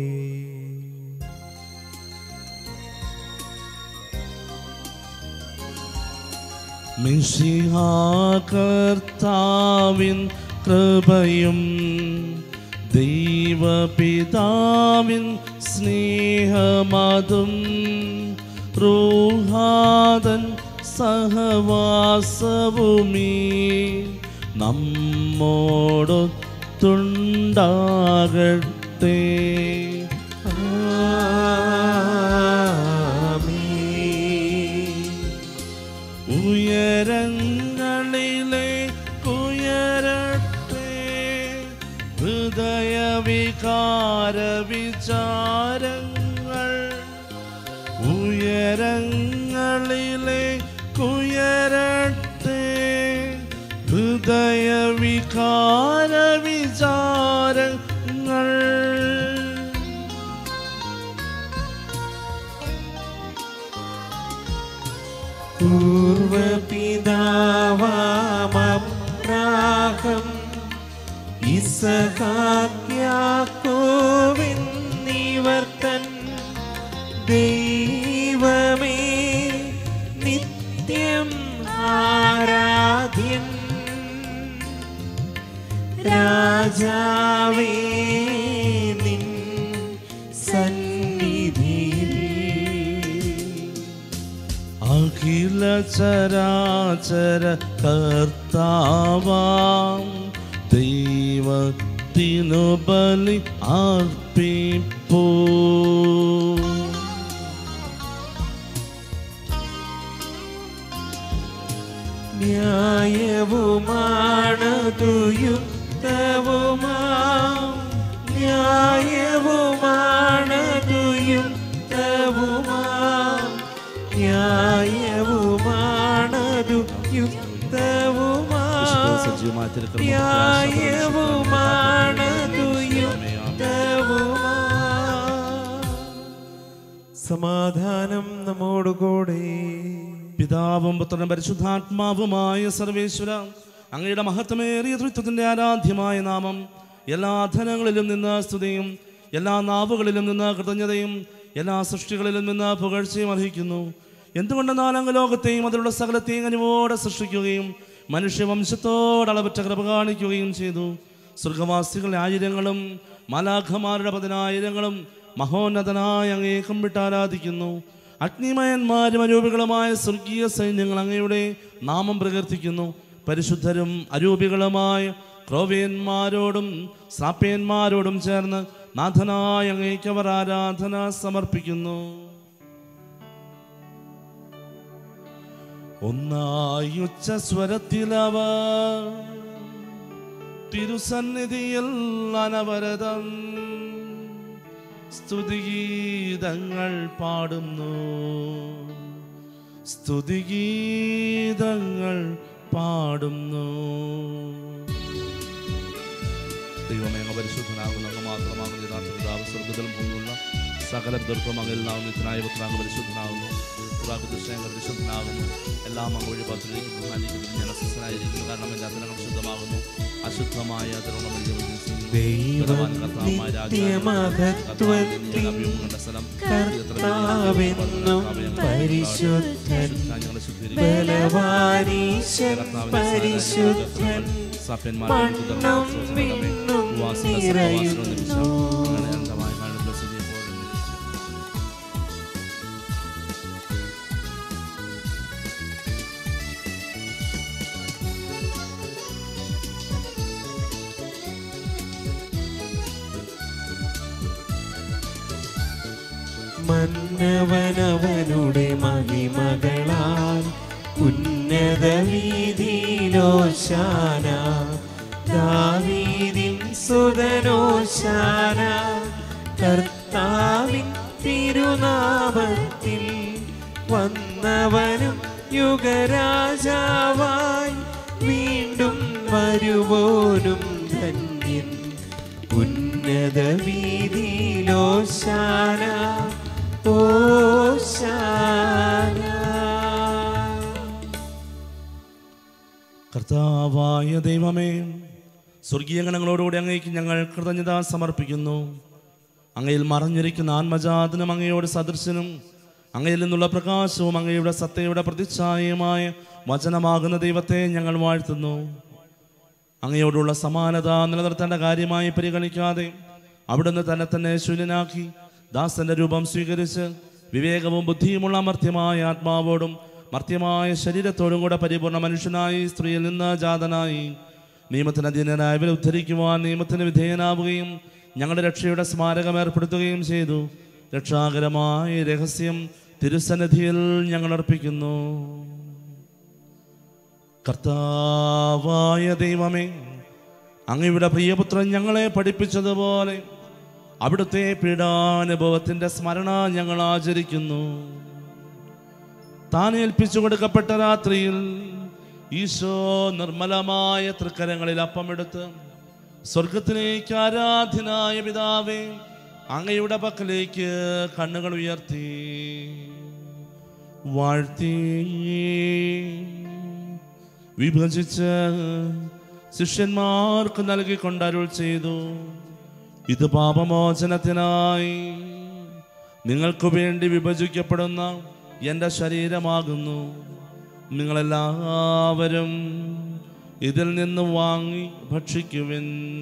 മിശിഹാ കർത്താവിൻ കൃപയും ദൈവപിതാവിൻ സ്നേഹമതും റൂഹാദൻ സഹവാസവുമീ നമ്മോടൊത്തുണ്ടാകട്ടെ. ഉയരങ്ങളിലേക്കുയരട്ടെ ഹൃദയവികാര വിചാരങ്ങൾ, ഉയരങ്ങളിലേക്കുയരട്ടെ ഹൃദയവികാര വിചാരങ്ങൾ. പൂർവപിതാവാമബ്രാഹം ഇസഹാക്യാക്കോവെന്നിവർ തൻ ദൈവമേ നിത്യം ആരാധ്യൻ. രാജാവേ നിൻ സന്നിധിയിൽ അഖില ചരാചര കർത്താവാം ദൈവത്തിനു ബലി അർപ്പിപ്പൂ. ന്യായവുമാണതു യുക്തവുമാം, ന്യായവുമാണതു യുക്തവുമാം, ന്യായവുമാണതു യുക്തവുമാം, ന്യായവുമാണതു യുക്തവുമാം. സമാധാനം നമ്മോടുകൂടെ. പിതാവും പുത്രനും പരിശുദ്ധാത്മാവുമായ സർവേശ്വര, അങ്ങയുടെ മഹത്വമേറിയ ത്രിത്വത്തിന്റെ ആരാധ്യമായ നാമം എല്ലാ ധനങ്ങളിലും നിന്ന് സ്തുതിയും എല്ലാ നാവുകളിലും നിന്ന് കൃതജ്ഞതയും എല്ലാ സൃഷ്ടികളിലും നിന്ന് പുകഴ്ചയും അർഹിക്കുന്നു. എന്തുകൊണ്ടെന്നാൽ അങ്ങ് ലോകത്തെയും അതിലുള്ള സകലത്തെയും അനുവോടെ സൃഷ്ടിക്കുകയും മനുഷ്യവംശത്തോട് അളവറ്റ കൃപ കാണിക്കുകയും ചെയ്തു. സ്വർഗവാസികളുടെ ആയിരങ്ങളും മാലാഖമാരുടെ പതിനായിരങ്ങളും മഹോന്നതനായ അങ്ങേ കുമ്പിട്ട് ആരാധിക്കുന്നു. അഗ്നിമയന്മാരും അരൂപികളുമായ സ്വർഗീയ സൈന്യങ്ങൾ അങ്ങയുടെ നാമം പ്രകീർത്തിക്കുന്നു. പരിശുദ്ധരും അരൂപികളുമായ ക്രോവേന്മാരോടും ശ്രാപ്യന്മാരോടും ചേർന്ന് നാഥനായ അങ്ങേക്ക് അവർ ആരാധന സമർപ്പിക്കുന്നു. ഒന്നായി ഉച്ച സ്വരത്തിലവർ തിരുസന്നിധിയിൽ അനവരതം സ്തുതിഗീതങ്ങൾ പാടുന്നു. സ്തുതിഗീതങ്ങൾ പാടുന്നു. ദൈവമേ, അങ്ങ് പരിശുദ്ധനാകുന്നു. അങ്ങ് മാത്രമാകുന്നു യഥാർത്ഥ പിതാവ്. സ്വർഗ്ഗത്തിലും ഭൂമിയിലുള്ള സകല ദുർഭം അങ്ങിലാവുന്നു. നിത്യനായ പുത്രനാകുന്നു. പരിശുദ്ധനാകുന്നു. പുരാകൃതൃഷ്ണങ്ങൾ പരിശുദ്ധനാകുന്നു. എല്ലാം അങ്ങ് വഴിപാട്ടിലേക്ക് ബഹുമാനിക്കുന്നു. ഞാൻ അസ്വസ്ഥനായിരിക്കുന്നു, കാരണം എൻ്റെ അധരങ്ങൾ ശുദ്ധമാകുന്നു. അശുദ്ധമായ മന്നവനവനുടെ മഹിമകളാൽ ഉന്നത വീതിയിലോശാന, ദാവീദിൻ സുതനോശാന. കർത്താവിൻ തിരുനാമത്തിൽ വന്നവനും യുഗരാജാവായി വീണ്ടും വരുവോനും ധന്യൻ. ഉന്നത വീതിയിലോശാന ഓശാന. കർത്താവായ ദൈവമേ, സ്വർഗീയ ഗണങ്ങളോടുകൂടി അങ്ങേക്ക് ഞങ്ങൾ കൃതജ്ഞത സമർപ്പിക്കുന്നു. അങ്ങയിൽ മറഞ്ഞിരിക്കുന്ന ആത്മജാതനും അങ്ങയോട് സദൃശനും അങ്ങയിൽ നിന്നുള്ള പ്രകാശവും അങ്ങയുടെ സത്തയുടെ പ്രതിച്ഛായയുമായ വചനമാകുന്ന ദൈവത്തെ ഞങ്ങൾ വാഴ്ത്തുന്നു. അങ്ങയോടുള്ള സമാനത നിലനിർത്തേണ്ട കാര്യമായി പരിഗണിക്കാതെ അവിടുന്ന് തന്നെ തന്നെ ശൂന്യനാക്കി ദാസന്റെ രൂപം സ്വീകരിച്ച് വിവേകവും ബുദ്ധിയുമുള്ള മർത്യമായ ആത്മാവോടും മർത്യമായ ശരീരത്തോടും കൂടെ പരിപൂർണ മനുഷ്യനായി സ്ത്രീയിൽ നിന്ന് ജാതനായി നിയമത്തിന് അധീനനായവരെ ഉദ്ധരിക്കുവാൻ നിയമത്തിന് വിധേയനാവുകയും ഞങ്ങളുടെ രക്ഷയുടെ സ്മാരകം ഏർപ്പെടുത്തുകയും ചെയ്തു. രക്ഷാകരമായ രഹസ്യം തിരുസന്നിധിയിൽ ഞങ്ങൾ അർപ്പിക്കുന്നു. കർത്താവായ ദൈവമേ, അങ്ങയുടെ പ്രിയപുത്രൻ ഞങ്ങളെ പഠിപ്പിച്ചതുപോലെ അവിടുത്തെ പീഡാനുഭവത്തിന്റെ സ്മരണ ഞങ്ങൾ ആചരിക്കുന്നു. താൻ ഏൽപ്പിച്ചു കൊടുക്കപ്പെട്ട രാത്രിയിൽ ഈശോ നിർമ്മലമായ തൃക്കരങ്ങളിൽ അപ്പമെടുത്ത് സ്വർഗത്തിലേക്ക് ആരാധ്യനായ പിതാവേ, അങ്ങയുടെ പക്കലേക്ക് കണ്ണുകൾ ഉയർത്തി വാഴ്ത്തി വിഭജിച്ച് ശിഷ്യന്മാർക്ക് നൽകിക്കൊണ്ട് അരുൾ ചെയ്തു: ഇത് പാപമോചനത്തിനായി നിങ്ങൾക്ക് വേണ്ടി വിഭജിക്കപ്പെടുന്ന എൻ്റെ ശരീരമാകുന്നു. നിങ്ങളെല്ലാവരും ഇതിൽ നിന്ന് വാങ്ങി ഭക്ഷിക്കുവിൻ.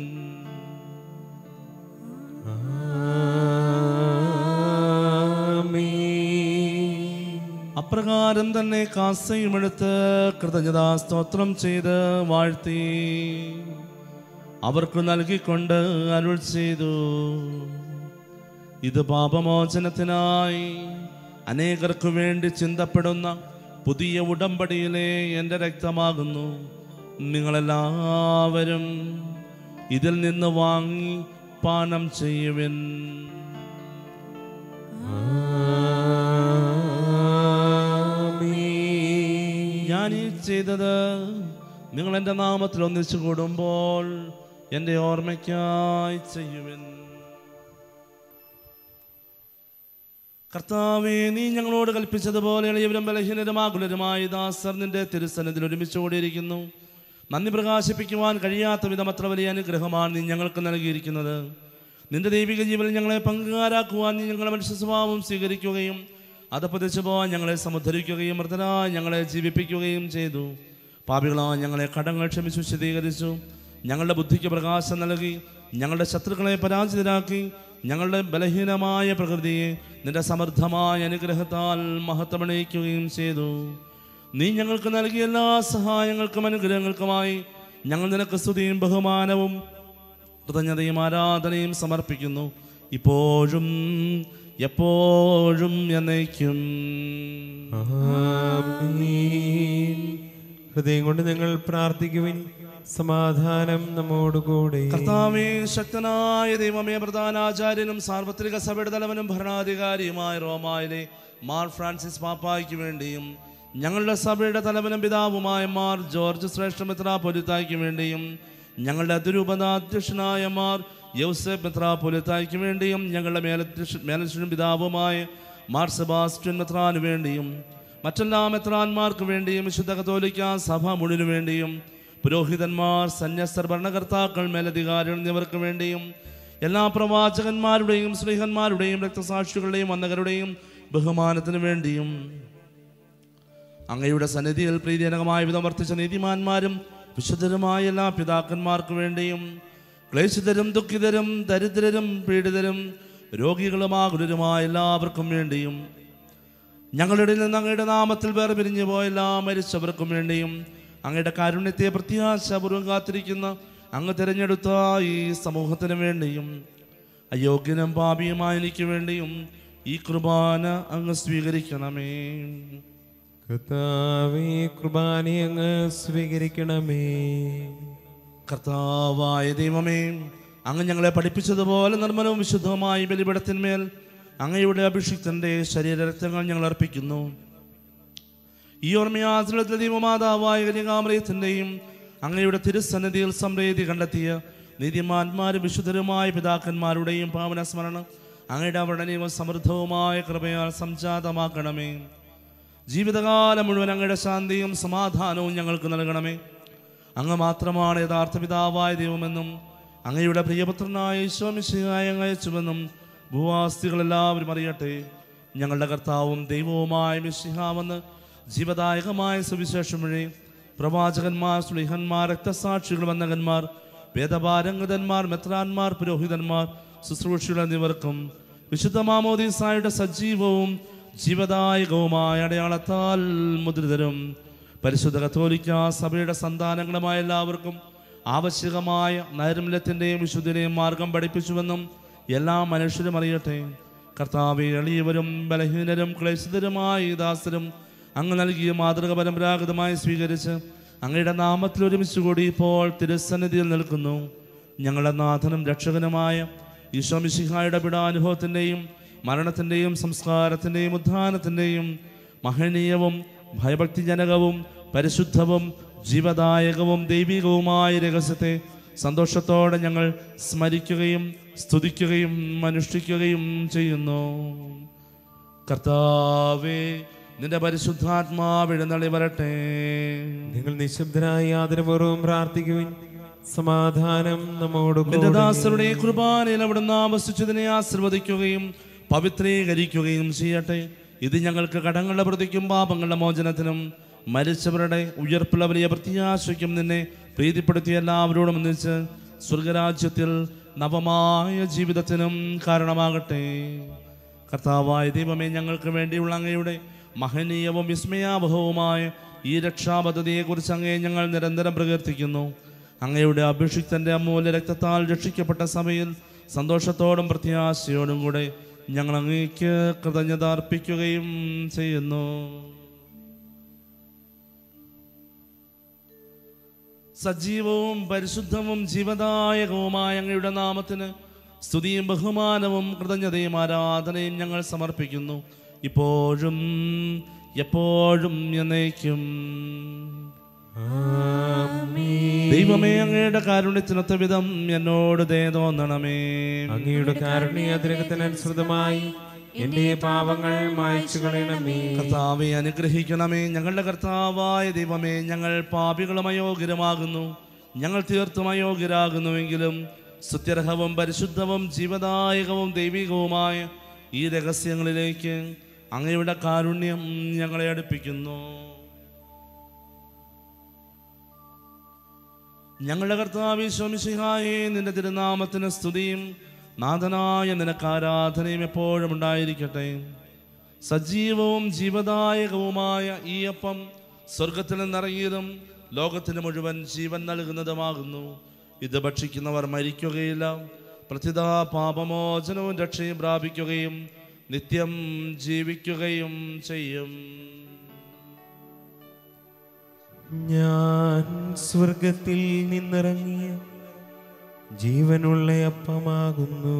അപ്രകാരം തന്നെ കാസയുമെടുത്ത് കൃതജ്ഞതാ സ്തോത്രം ചെയ്ത് വാഴ്ത്തി അവർക്ക് നൽകിക്കൊണ്ട് അരുൾ ചെയ്തു: ഇത് പാപമോചനത്തിനായി അനേകർക്ക് വേണ്ടി ചിന്തപ്പെടുന്ന പുതിയ ഉടമ്പടിയിലെ എൻ്റെ രക്തമാകുന്നു. നിങ്ങളെല്ലാവരും ഇതിൽ നിന്ന് വാങ്ങി പാനം ചെയ്യുവിൻ. ഞാൻ ഈ ചെയ്തത് നിങ്ങൾ എൻ്റെ നാമത്തിൽ ഒന്നിച്ചു കൂടുമ്പോൾ എൻ്റെ ഓർമ്മയ്ക്കായി ചെയ്യുവിൻ. കർത്താവേ, നീ ഞങ്ങളോട് കൽപ്പിച്ചതുപോലെ എളിയവരും ബലഹീനരുമാകുലരുമായി ദാസർ നിന്റെ തിരുസന്നിധിയിൽ ഒരുമിച്ച് കൂടിയിരിക്കുന്നു. നന്ദി പ്രകാശിപ്പിക്കുവാൻ കഴിയാത്ത വിധം അത്ര വലിയ അനുഗ്രഹമാണ് നീ ഞങ്ങൾക്ക് നൽകിയിരിക്കുന്നത്. നിന്റെ ദൈവിക ജീവനിൽ ഞങ്ങളെ പങ്കുകാരാക്കുവാൻ നീ ഞങ്ങളുടെ മനുഷ്യ സ്വഭാവം സ്വീകരിക്കുകയും അത് പതിച്ചു പോകാൻ ഞങ്ങളെ സമുദ്ധരിക്കുകയും മൃതരായി ഞങ്ങളെ ജീവിപ്പിക്കുകയും ചെയ്തു. പാപികളായി ഞങ്ങളെ കടങ്ങൾ ക്ഷമിച്ചു വിശദീകരിച്ചു. ഞങ്ങളുടെ ബുദ്ധിക്ക് പ്രകാശം നൽകി ഞങ്ങളുടെ ശത്രുക്കളെ പരാജിതരാക്കി ഞങ്ങളുടെ ബലഹീനമായ പ്രകൃതിയെ നിന്റെ സമൃദ്ധമായ അനുഗ്രഹത്താൽ മഹത്വമണിയിക്കുകയും ചെയ്തു. നീ ഞങ്ങൾക്ക് നൽകിയ എല്ലാ സഹായങ്ങൾക്കും അനുഗ്രഹങ്ങൾക്കുമായി ഞങ്ങൾ നിനക്ക് സ്തുതിയും ബഹുമാനവും കൃതജ്ഞതയും ആരാധനയും സമർപ്പിക്കുന്നു, ഇപ്പോഴും എപ്പോഴും എന്നേക്കും. ഹൃദയം കൊണ്ട് നിങ്ങൾ പ്രാർത്ഥിക്കുവിൻ. സമാധാനം നമ്മോടുകൂടെ. കർത്താവേ, ശക്തനായ ദൈവമേ, പ്രധാനാചാര്യനും സാർവത്രിക സഭയുടെ തലവനും ഭരണാധികാരിയുമായ റോമായിലെ മാർ ഫ്രാൻസിസ് പാപ്പായ്ക്ക് വേണ്ടിയും ഞങ്ങളുടെ സഭയുടെ തലവനും പിതാവുമായ മാർ ജോർജ് ശ്രേഷ്ഠ മെത്രാപ്പൊലീത്തായ്ക്ക് വേണ്ടിയും ഞങ്ങളുടെ അതിരൂപതാധ്യക്ഷനായ മാർ യൗസേപ്പ് മെത്രാപ്പൊലീത്തായ്ക്ക് വേണ്ടിയും ഞങ്ങളുടെ മേലധ്യക്ഷ മേലധ്യക്ഷനും പിതാവുമായ മാർ സെബാസ്റ്റ്യൻ മെത്രാന് വേണ്ടിയും മറ്റെല്ലാ മെത്രാന്മാർക്ക് വേണ്ടിയും വിശുദ്ധ കത്തോലിക്ക സഭ മുഴുവനു വേണ്ടിയും പുരോഹിതന്മാർ, സന്യസ്തർ, ഭരണകർത്താക്കൾ, മേലധികാരികൾ എന്നിവർക്ക് വേണ്ടിയും എല്ലാ പ്രവാചകന്മാരുടെയും സ്നേഹന്മാരുടെയും രക്തസാക്ഷികളുടെയും വന്ദകരുടെയും ബഹുമാനത്തിനു വേണ്ടിയും അങ്ങയുടെ സന്നിധിയിൽ പ്രീതിജനകമായ വിധം വർത്തിച്ച നീതിമാന്മാരും വിശുദ്ധരുമായ എല്ലാ പിതാക്കന്മാർക്ക് വേണ്ടിയും ക്ലേശിതരും ദുഃഖിതരും ദരിദ്രരും പീഡിതരും രോഗികളും ആകുലരുമായ എല്ലാവർക്കും വേണ്ടിയും ഞങ്ങളുടെ നിന്ന് അങ്ങയുടെ നാമത്തിൽ വേറെ പിരിഞ്ഞു പോയ എല്ലാ മരിച്ചവർക്കും വേണ്ടിയും അങ്ങയുടെ കാരുണ്യത്തെ പ്രത്യാശാപൂർവം കാത്തിരിക്കുന്ന അങ്ങ് തിരഞ്ഞെടുത്ത ഈ സമൂഹത്തിന് വേണ്ടിയും അയോഗ്യനും പാപിയുമായ എനിക്ക് വേണ്ടിയും ഈ കുർബാന അങ്ങ് സ്വീകരിക്കണമേ. കർത്താവേ, കുർബാന അങ്ങ് സ്വീകരിക്കണമേ. കർത്താവായ ദൈവമേ, അങ്ങ് ഞങ്ങളെ പഠിപ്പിച്ചതുപോലെ നിർമ്മലവും വിശുദ്ധവുമായ ബലിപീഠത്തിന്മേൽ അങ്ങയുടെ അഭിഷിക്തന്റെ ശരീരരക്തങ്ങൾ ഞങ്ങൾ അർപ്പിക്കുന്നു. ഈ ഓർമ്മയാത്രത്തിലെ ദൈവമാതാവായ കന്യകാമറിയത്തിൻ്റെയും അങ്ങയുടെ തിരുസന്നിധിയിൽ സംപ്രീതി കണ്ടെത്തിയ നീതിമാന്മാരും വിശുദ്ധരുമായ പിതാക്കന്മാരുടെയും പാവന സ്മരണ അങ്ങയുടെ അവർണ്ണനീയവും സമൃദ്ധവുമായ കൃപയാൽ സംജാതമാക്കണമേ. ജീവിതകാലം മുഴുവൻ അങ്ങയുടെ ശാന്തിയും സമാധാനവും ഞങ്ങൾക്ക് നൽകണമേ. അങ്ങ് മാത്രമാണ് യഥാർത്ഥ പിതാവായ ദൈവമെന്നും അങ്ങയുടെ പ്രിയപുത്രനായ ഈശോ മിശിഹായെ അങ്ങ് അയച്ചുവെന്നും ഭൂവാസികളെല്ലാവരും അറിയട്ടെ. ഞങ്ങളുടെ കർത്താവും ദൈവവുമായ മിശിഹാവെന്ന് ജീവദായകമായ സുവിശേഷം വഴി പ്രവാചകന്മാർ, സ്ലീഹന്മാർ, രക്തസാക്ഷികൾ, വന്ദകന്മാർ, വേദപാരംഗതന്മാർ, മെത്രാന്മാർ, പുരോഹിതന്മാർ, ശുശ്രൂഷികൾ എന്നിവർക്കും വിശുദ്ധ മാമോദീസായുടെ സജീവവും ജീവദായകവുമായ അടയാളത്താൽ മുദ്രിതരും പരിശുദ്ധ കത്തോലിക്ക സഭയുടെ സന്താനങ്ങളുമായ എല്ലാവർക്കും ആവശ്യകമായ നൈർമല്യത്തിൻ്റെയും വിശുദ്ധിയുടെയും മാർഗം പഠിപ്പിച്ചുവെന്നും എല്ലാ മനുഷ്യരും അറിയട്ടെ. കർത്താവേ, എളിയവരും ബലഹീനരും ക്ലേശിതരുമായ ദാസരും അങ്ങ് നൽകിയ മാതൃക പരമ്പരാഗതമായി സ്വീകരിച്ച് അങ്ങയുടെ നാമത്തിൽ ഒരുമിച്ച് കൂടി ഇപ്പോൾ തിരുസന്നിധിയിൽ നിൽക്കുന്നു. ഞങ്ങളുടെ നാഥനും രക്ഷകനുമായ ഈശോ മിശിഹായുടെ പീഡാനുഭവത്തിൻ്റെയും മരണത്തിൻ്റെയും സംസ്കാരത്തിൻ്റെയും ഉത്ഥാനത്തിൻ്റെയും മഹനീയവും ഭയഭക്തിജനകവും പരിശുദ്ധവും ജീവദായകവും ദൈവികവുമായ രഹസ്യത്തെ സന്തോഷത്തോടെ ഞങ്ങൾ സ്മരിക്കുകയും സ്തുതിക്കുകയും അനുഷ്ഠിക്കുകയും ചെയ്യുന്നു. കർത്താവേ, നിന്റെ പരിശുദ്ധാത്മാവ് എഴുന്നള്ളി വരട്ടെ. നിങ്ങൾ നിശബ്ദരായി ആദരപൂർവ്വം പ്രാർത്ഥിക്കുവിൻ. സമാധാനം നമ്മോട്. നിന്റെ ദാസരുടെ കുർബാനയിൽ അവിടുന്ന് ആവസിച്ചതിനെ ആശീർവദിക്കുകയും പവിത്രീകരിക്കുകയും ചെയ്യട്ടെ. ഇത് ഞങ്ങൾക്ക് കടങ്ങളുടെ പ്രതിക്കും പാപങ്ങളുടെ മോചനത്തിനും മരിച്ചവരുടെ ഉയർപ്പുള്ള വലിയ പ്രത്യാശയ്ക്കും നിന്നെ പ്രീതിപ്പെടുത്തിയ എല്ലാവരോടും ഒന്നിച്ച് സ്വർഗരാജ്യത്തിൽ നവമായ ജീവിതത്തിനും കാരണമാകട്ടെ. കർത്താവായ ദൈവമേ, ഞങ്ങൾക്ക് വേണ്ടിയുള്ള അങ്ങയുടെ മഹനീയവും വിസ്മയാവഹവുമായ ഈ രക്ഷാപദ്ധതിയെക്കുറിച്ച് അങ്ങയെ ഞങ്ങൾ നിരന്തരം പ്രകീർത്തിക്കുന്നു. അങ്ങയുടെ അഭിഷിക്തന്റെ അമൂല്യ രക്തത്താൽ രക്ഷിക്കപ്പെട്ട സഭയിൽ സന്തോഷത്തോടും പ്രത്യാശയോടും കൂടെ ഞങ്ങൾ അങ്ങേക്ക് കൃതജ്ഞത അർപ്പിക്കുകയും ചെയ്യുന്നു. സജീവവും പരിശുദ്ധവും ജീവദായകവുമായ അങ്ങയുടെ നാമത്തിന് സ്തുതിയും ബഹുമാനവും കൃതജ്ഞതയും ആരാധനയും ഞങ്ങൾ സമർപ്പിക്കുന്നു, ഇപ്പോഴും എപ്പോഴും എന്നേക്കും. ദൈവമേ, അങ്ങയുടെ കാരുണ്യത്തിനൊത്ത വിധം എന്നോട് ദയ തോന്നണമേ. അങ്ങയുടെ കാരുണ്യാതിരകത്തിനനുസൃതമായി എന്റെ പാപങ്ങൾ മായ്ച്ചു കളയണമേ. കർത്താവെ, അനുഗ്രഹിക്കണമേ. ഞങ്ങളുടെ കർത്താവായ ദൈവമേ, ഞങ്ങൾ പാപികളും അയോഗ്യരുമാകുന്നു. ഞങ്ങൾ തീർത്തും അയോഗ്യരാകുന്നുവെങ്കിലും സ്തുത്യർഹവും പരിശുദ്ധവും ജീവദായകവും ദൈവികവുമായ ഈ രഹസ്യങ്ങളിലേക്ക് അങ്ങയുടെ കാരുണ്യം ഞങ്ങളെ അടുപ്പിക്കുന്നു. ഞങ്ങളുടെ കർത്താവേ ഈശോ മിശിഹായേ, നിന്റെ തിരുനാമത്തിന് സ്തുതിയും നാഥനായ നിനക്ക് ആരാധനയും എപ്പോഴും ഉണ്ടായിരിക്കട്ടെ. സജീവവും ജീവദായകവുമായ ഈ അപ്പം സ്വർഗത്തിൽ നിന്നിറങ്ങിയതും ലോകത്തിന് മുഴുവൻ ജീവൻ നൽകുന്നതുമാകുന്നു. ഇത് ഭക്ഷിക്കുന്നവർ മരിക്കുകയില്ല, പ്രത്യുത പാപമോചനവും രക്ഷയും പ്രാപിക്കുകയും നിത്യം ജീവിക്കുകയും ചെയ്യും. ഞാൻ സ്വർഗത്തിൽ നിന്നിറങ്ങിയ ജീവനുള്ള അപ്പമാകുന്നു.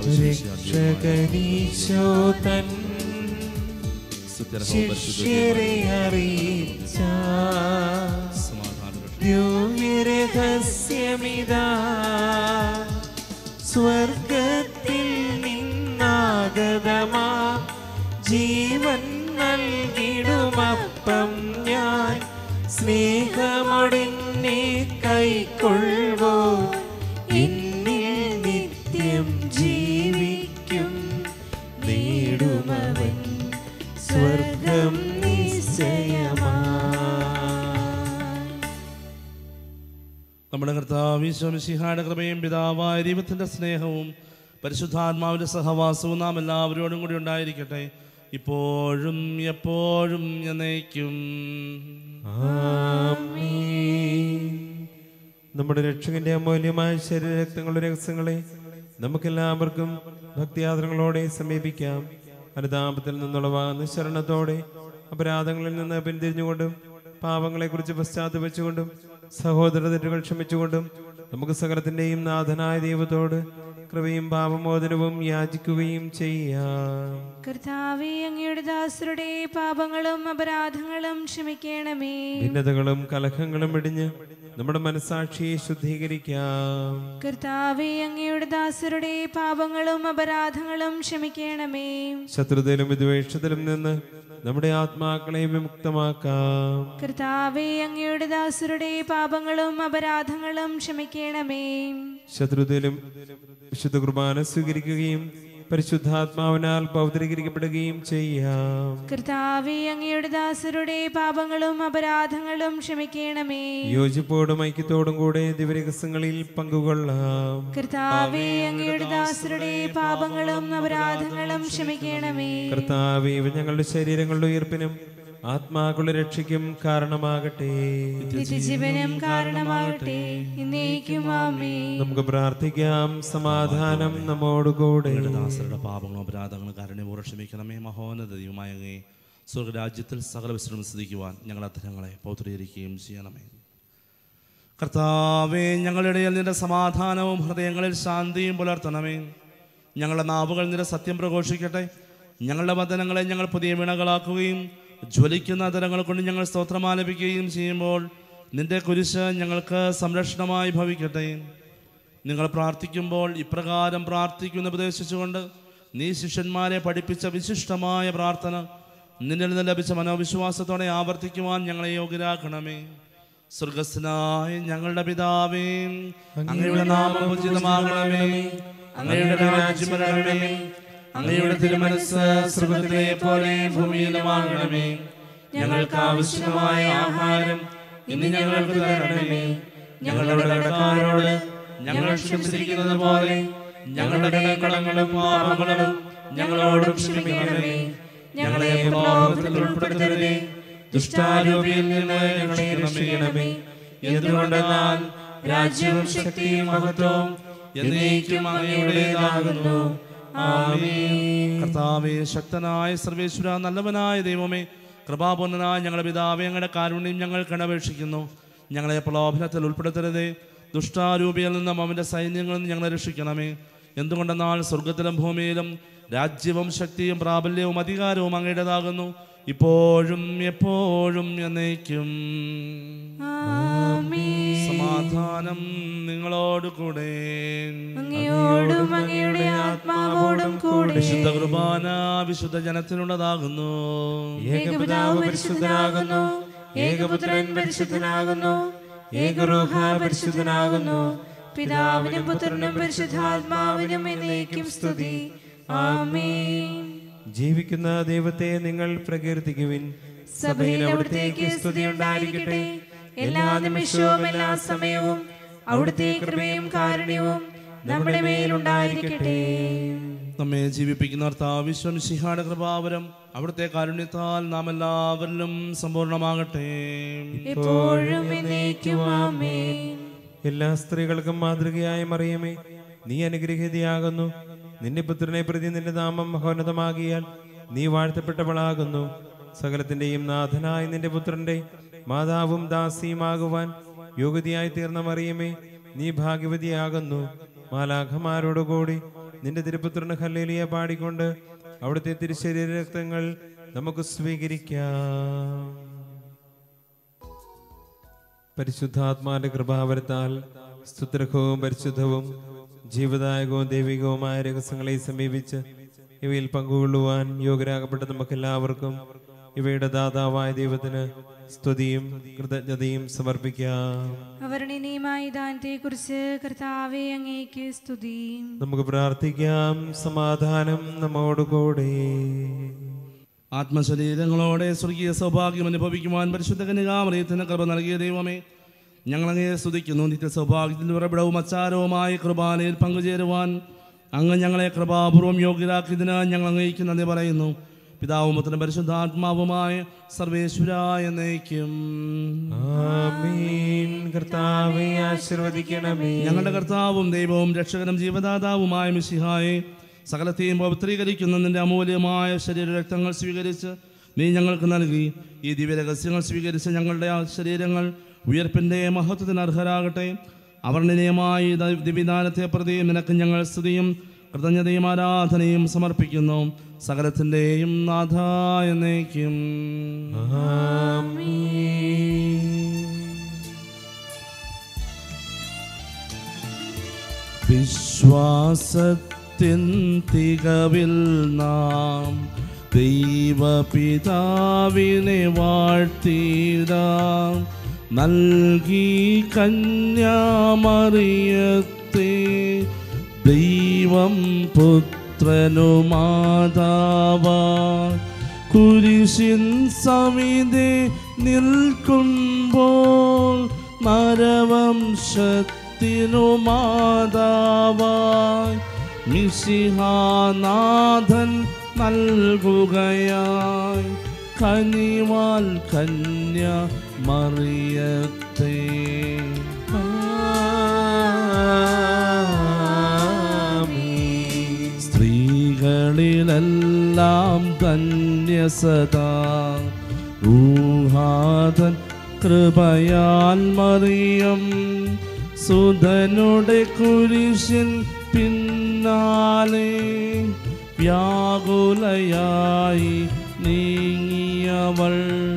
രക്ഷകനീശോ തൻ ശിഷ്യരെ അറിയിച്ച ദിവ്യരഹസ്യമിതാ സ്വർഗത്തിൽ നിന്നാഗതമാ ജീവൻ നൽകിടുമപ്പം ഞാൻ സ്നേഹമൊടിന്നെ കൈക്കൊള്ളുവോ എന്നിൽ നിത്യം ജീവിക്കും നേടുമവൻ സ്വർഗം നിശ്ചയമാ. നമ്മുടെ കർത്താവ് ഈശോ മിശിഹായുടെ കൃപയും പിതാവായ ദൈവത്തിൻ്റെ സ്നേഹവും പരിശുദ്ധാത്മാവിൻ്റെ സഹവാസവും നാം എല്ലാവരോടും കൂടി ഉണ്ടായിരിക്കട്ടെ, ഇപ്പോഴും എപ്പോഴും എന്നേക്കും. ആമേൻ. നമ്മുടെ രക്ഷകന്റെ അമൂല്യമായ ശരീരരക്തങ്ങളുടെ രഹസ്യങ്ങളെ നമുക്കെല്ലാവർക്കും ഭക്തിയാദരങ്ങളോടെ സമീപിക്കാം. അനുതാപത്തിൽ നിന്നുളവാകുന്ന ശരണത്തോടെ അപരാധങ്ങളിൽ നിന്ന് പിന്തിരിഞ്ഞുകൊണ്ടും പാപങ്ങളെക്കുറിച്ച് പശ്ചാത്തപിച്ചുകൊണ്ടും സഹോദര തെറ്റുകൾ ക്ഷമിച്ചുകൊണ്ടും നമുക്ക് സകലത്തിന്റെയും നാഥനായ ദൈവത്തോട് കൃപയും പാപമോചനവും യാചിക്കുകയും ചെയ്യാം. കർത്താവേ, അങ്ങയുടെ ദാസരുടെ പാപങ്ങളും അപരാധങ്ങളും ക്ഷമിക്കണമേ. ഭിന്നതകളും കലഹങ്ങളും വെടിഞ്ഞ് നമ്മുടെ മനസ്സാക്ഷിയെ ശുദ്ധീകരിക്കാം. കർത്താവേ, അങ്ങയുടെ ദാസരുടെ പാപങ്ങളും അപരാധങ്ങളും ക്ഷമിക്കണമേ. ശത്രുതയിലും വിദ്വേഷത്തിലും നിന്ന് നമ്മുടെ ആത്മാക്കളെ വിമുക്തമാക്കാം. കർത്താവേ, അങ്ങയുടെ ദാസരുടെ പാപങ്ങളും അപരാധങ്ങളും ക്ഷമിക്കണമേ. ശത്രുതയിലും വിശുദ്ധ കുർബാന സ്വീകരിക്കുകയും പരിശുദ്ധാത്മാവിനാൽ പൗത്രീകരിക്കപ്പെടുകയും ചെയ്യാം. കർത്താവേ, അങ്ങയുടെ ദാസരുടെ പാപങ്ങളും അപരാധങ്ങളും ക്ഷമിക്കണമേ. യോജിപ്പോടും ഐക്യത്തോടും കൂടെ ദിവ്യരഹസ്യങ്ങളിൽ പങ്കുകൊള്ളാം. കർത്താവേ, അങ്ങയുടെ ദാസരുടെ പാപങ്ങളും അപരാധങ്ങളും ക്ഷമിക്കണമേ. കർത്താവേ, ഇവ ഞങ്ങളുടെ ശരീരങ്ങളുടെ ഉയർപ്പിനും ആത്മാക്കളുടെ രക്ഷയ്ക്കും കാരണമാകട്ടെ, നിത്യജീവനും കാരണമാകട്ടെ, എന്നേക്കും ആമേൻ. നമുക്ക് പ്രാർത്ഥിക്കാം. സമാധാനം നമ്മോടുകൂടെ. ദാസരുടെ പാപങ്ങളും അപരാധങ്ങളും കാരുണ്യപൂർവ്വം ക്ഷമിക്കണമേ. മഹോന്നത ദൈവമായ അങ്ങേ, സ്വർഗരാജ്യത്തിൽ സകല വിശ്രമം സ്ഥിതിക്കുവാൻ ഞങ്ങളുടെ അധരങ്ങളെ പൗത്രീകരിക്കുകയും ചെയ്യണമേ. കർത്താവേ, ഞങ്ങളുടെ ഇടയിൽ നിന്റെ സമാധാനവും ഹൃദയങ്ങളിൽ ശാന്തിയും പുലർത്തണമേ. ഞങ്ങളുടെ നാവുകൾ നിന്റെ സത്യം പ്രഘോഷിക്കട്ടെ. ഞങ്ങളുടെ വചനങ്ങളെ ഞങ്ങൾ പുതിയ വീണകളാക്കുകയും ജ്വലിക്കുന്ന അതരങ്ങൾ കൊണ്ട് ഞങ്ങൾ സ്തോത്രമാലപിക്കുകയും ചെയ്യുമ്പോൾ നിന്റെ കുരിശ് ഞങ്ങൾക്ക് സംരക്ഷണമായി ഭവിക്കട്ടെ. നിങ്ങൾ പ്രാർത്ഥിക്കുമ്പോൾ ഇപ്രകാരം പ്രാർത്ഥിക്കുമെന്ന് ഉപദേശിച്ചുകൊണ്ട് നീ ശിഷ്യന്മാരെ പഠിപ്പിച്ച വിശിഷ്ടമായ പ്രാർത്ഥന നിന്നിൽ നിന്ന് ലഭിച്ച മനോവിശ്വാസത്തോടെ ആവർത്തിക്കുവാൻ ഞങ്ങളെ യോഗ്യരാക്കണമേ. സ്വർഗസ്ഥനായ ഞങ്ങളുടെ പിതാവേ, അങ്ങയുടെ നാമം ഉചിതമാകണമേ, അങ്ങയുടെ രാജ്യം വരണമേ, അങ്ങയുടെ തിരുമനസ്സ് സ്വർഗ്ഗത്തിലെ പോലെ ഭൂമിയിലുമാകണമേ. ഞങ്ങൾക്ക് ആവശ്യമായ ആഹാരം ഇന്ന് ഞങ്ങൾക്ക് തരണമേ. ഞങ്ങളുടെ കടക്കാരോട് ഞങ്ങൾ ക്ഷമിച്ചിരിക്കുന്നത് പോലെ ഞങ്ങളുടെ കടങ്ങളും പാപങ്ങളും ഞങ്ങളോട് ക്ഷമിക്കണമേ. ഞങ്ങളെ പാപത്തിൽ ഉൾപ്പെടുത്തരുതേ, ദുഷ്ടാരൂപിയിൽ നിന്ന് ഞങ്ങളെ രക്ഷിക്കണമേ. എന്തുകൊണ്ടെന്നാൽ രാജ്യവും ശക്തിയും മഹത്വവും എന്നേക്കും അങ്ങയുടേതാകുന്നു. ആമേൻ. കർത്താവേ, ശക്തനായ സർവേശ്വര, നല്ലവനായ ദൈവമേ, കൃപാപൂർണനായ ഞങ്ങളുടെ പിതാവേ, ഞങ്ങളുടെ കാരുണ്യം ഞങ്ങൾ കണപേക്ഷിക്കുന്നു. ഞങ്ങളെ പ്രലോഭനത്തിൽ ഉൾപ്പെടുത്തരുതേ, ദുഷ്ടാരൂപിയിൽ നിന്നും അവൻ്റെ സൈന്യങ്ങളിൽ നിന്ന് ഞങ്ങളെ രക്ഷിക്കണമേ. എന്തുകൊണ്ടെന്നാൽ സ്വർഗത്തിലും ഭൂമിയിലും രാജ്യവും ശക്തിയും പ്രാബല്യവും അധികാരവും അങ്ങയുടേതാകുന്നു, ഇപ്പോഴും എപ്പോഴും എന്നേക്കും. സമാധാനം നിങ്ങളോട് കൂടെ. അങ്ങയോടും അങ്ങയുടെ ആത്മാവോടും കൂടെ. വിശുദ്ധ കുർബാന വിശുദ്ധ ജനത്തിനുള്ളതാകുന്നു. ഏകപിതാവ് പരിശുദ്ധനാകുന്നു, ഏകപുത്രൻ പരിശുദ്ധനാകുന്നു, ഏകരൂഹ പരിശുദ്ധനാകുന്നു. പിതാവിനും പുത്രനും പരിശുദ്ധാത്മാവിനും എന്നേക്കും സ്തുതി. ആമേൻ. ജീവിക്കുന്ന ദൈവത്തെ നിങ്ങൾ പ്രകീർത്തിക്കുവിൻ. സഭയിൽ അവിടുത്തേക്ക് സ്തുതി ഉണ്ടായിരിക്കട്ടെ. എല്ലാ നിമിഷവും എല്ലാ സമയവും അവിടുത്തെ കൃപയും കാരുണ്യവും നമ്മുടെ മേലുണ്ടായിരിക്കട്ടെ. നമ്മെ ജീവിപ്പിക്കുന്ന കർത്താവ് വിശ്വം മിശിഹായുടെ കൃപാവരം അവിടുത്തെ കാരുണ്യത്താൽ നാം എല്ലാവരിലും സമ്പൂർണ്ണമാകട്ടെ, എപ്പോഴും എന്നേക്കും ആമേൻ. എല്ലാ സ്ത്രീകൾക്കും മാതൃകയായ മറിയമേ, നീ അനുഗ്രഹീതയാകുന്നു. നിന്റെ പുത്രനെ പ്രതി നിന്റെ നാമം മഹോന്നതമാകിയാൽ നീ വാഴ്ത്തപ്പെട്ടവളാകുന്നു. സകലത്തിന്റെയും നാഥനായ നിന്റെ പുത്രന്റെ മാതാവും ദാസിയുമാകുവാൻ യോഗ്യതയായി തീർന്ന മറിയമേ, നീ ഭാഗ്യവതിയാകുന്നു. മാലാഖമാരോടുകൂടി നിന്റെ തിരുപുത്രന് ഹല്ലേലൂയ പാടിക്കൊണ്ട് അവിടുത്തെ തിരുശരീര രക്തങ്ങൾ നമുക്ക് സ്വീകരിക്കാം. പരിശുദ്ധാത്മാന്റെ കൃപാവരത്താൽ സ്തുത്യർഹവും പരിശുദ്ധവും ജീവദായകവും ദൈവികവുമായ രഹസ്യങ്ങളെ സമീപിച്ച് ഇവയിൽ പങ്കുകൊള്ളുവാൻ യോഗ്യരാകപ്പെട്ട നമുക്കെല്ലാവർക്കും ഇവയുടെ ദാതാവായ ദൈവത്തിന് സ്തുതിയും കൃതജ്ഞതയും സമർപ്പിക്കാം. അവർണ്ണനീയമായ ദാനത്തെക്കുറിച്ച് കർത്താവേ അങ്ങേക്ക് സ്തുതി. നമുക്ക് പ്രാർത്ഥിക്കാം. സമാധാനം നമ്മോടുകൂടെ. ആത്മശരീരങ്ങളോടെ സ്വർഗീയ സൗഭാഗ്യം അനുഭവിക്കുവാൻ പരിശുദ്ധ കന്യകാമറിയത്തിന് കൃപ നൽകിയ ദൈവമേ, ഞങ്ങളങ്ങേ സ്തുതിക്കുന്നു. നിത്യ സൗഭാഗ്യത്തിൻ്റെ ഉറവിടവും അച്ചാരവുമായ കൃപാലയിൽ പങ്കുചേരുവാൻ അങ്ങ് ഞങ്ങളെ കൃപാപൂർവം യോഗ്യരാക്കിയതിന് ഞങ്ങൾ അങ്ങേക്ക് നന്ദി പറയുന്നു. പിതാവും പുത്രനും പരിശുദ്ധാത്മാവുമായ സർവേശ്വരായ എന്നേക്കും ആമേൻ. കർത്താവേ ആശീർവദിക്കണമേ. ഞങ്ങളുടെ കർത്താവും ദൈവവും രക്ഷകനും ജീവദാതാവുമായ മിശിഹായെ, സകലത്തെയും പവിത്രീകരിക്കുന്ന നിന്റെ അമൂല്യമായ ശരീരരക്തങ്ങൾ സ്വീകരിച്ച് നീ ഞങ്ങൾക്ക് നൽകി. ഈ ദിവ്യരഹസ്യങ്ങൾ സ്വീകരിച്ച് ഞങ്ങളുടെ ആ ശരീരങ്ങൾ ഉയർപ്പിൻ്റെ മഹത്വത്തിന് അർഹരാകട്ടെ. അവർണ്ണനീയമായ ദിവ്യദാനത്തെ പ്രതി നിനക്ക് ഞങ്ങൾ സ്തുതിയും കൃതജ്ഞതയും ആരാധനയും സമർപ്പിക്കുന്നു. സകലത്തിൻ്റെയും നാഥ എന്നേക്കും വിശ്വാസത്തിൻ തികവിൽ നാം ദൈവപിതാവിനെ വാഴ്ത്തിടാം. നൽകി കന്യാമറിയത്തെ ദൈവം പുത്രനുമാതാവാൻ കുരിശിൻ സവിധേ നിൽക്കുമ്പോൾ നരവംശത്തിനുമാതാവാൻ മിശിഹാനാഥൻ നൽകുകയായി കനിവാൽ കന്യ മറിയത്തെ. സ്ത്രീകളിലെല്ലാം ധന്യസദാ ഊഹാതൻ കൃപയാൽ മറിയം സുധനുടെ കുരിശിൻ പിന്നാലെ വ്യാകുലയായി നീങ്ങിയവൾ.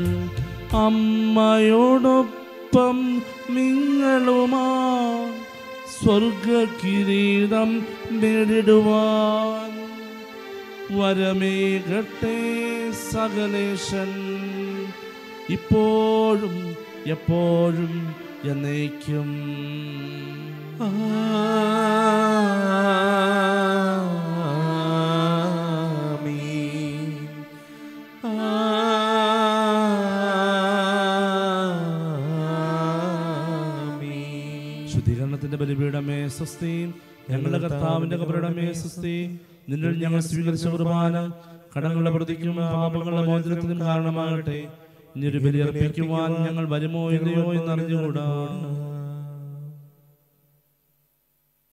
അമ്മയോടൊപ്പം നിങ്ങളുമാ സ്വർഗകിരീടം നേടിടുവാൻ വരമേകട്ടെ സകലേശൻ, ഇപ്പോഴും എപ്പോഴും എന്നേക്കും. ശുദ്ധീകരണത്തിന്റെ ബലിപീഠമേ സ്വസ്തി. ഞങ്ങളുടെ കർത്താവിന്റെ കബറിടമേ സ്വസ്തി. നിന്നിൽ ഞങ്ങൾ സ്വീകരിച്ച കുർബാന കടങ്ങളുടെ പ്രതിക്കും പാപങ്ങളുടെ മോചനത്തിനും കാരണമാകട്ടെ. ഇനിയൊരു ബലി അർപ്പിക്കുവാൻ ഞങ്ങൾ വരുമോ ഇല്ലയോ എന്നറിഞ്ഞുകൂടാ.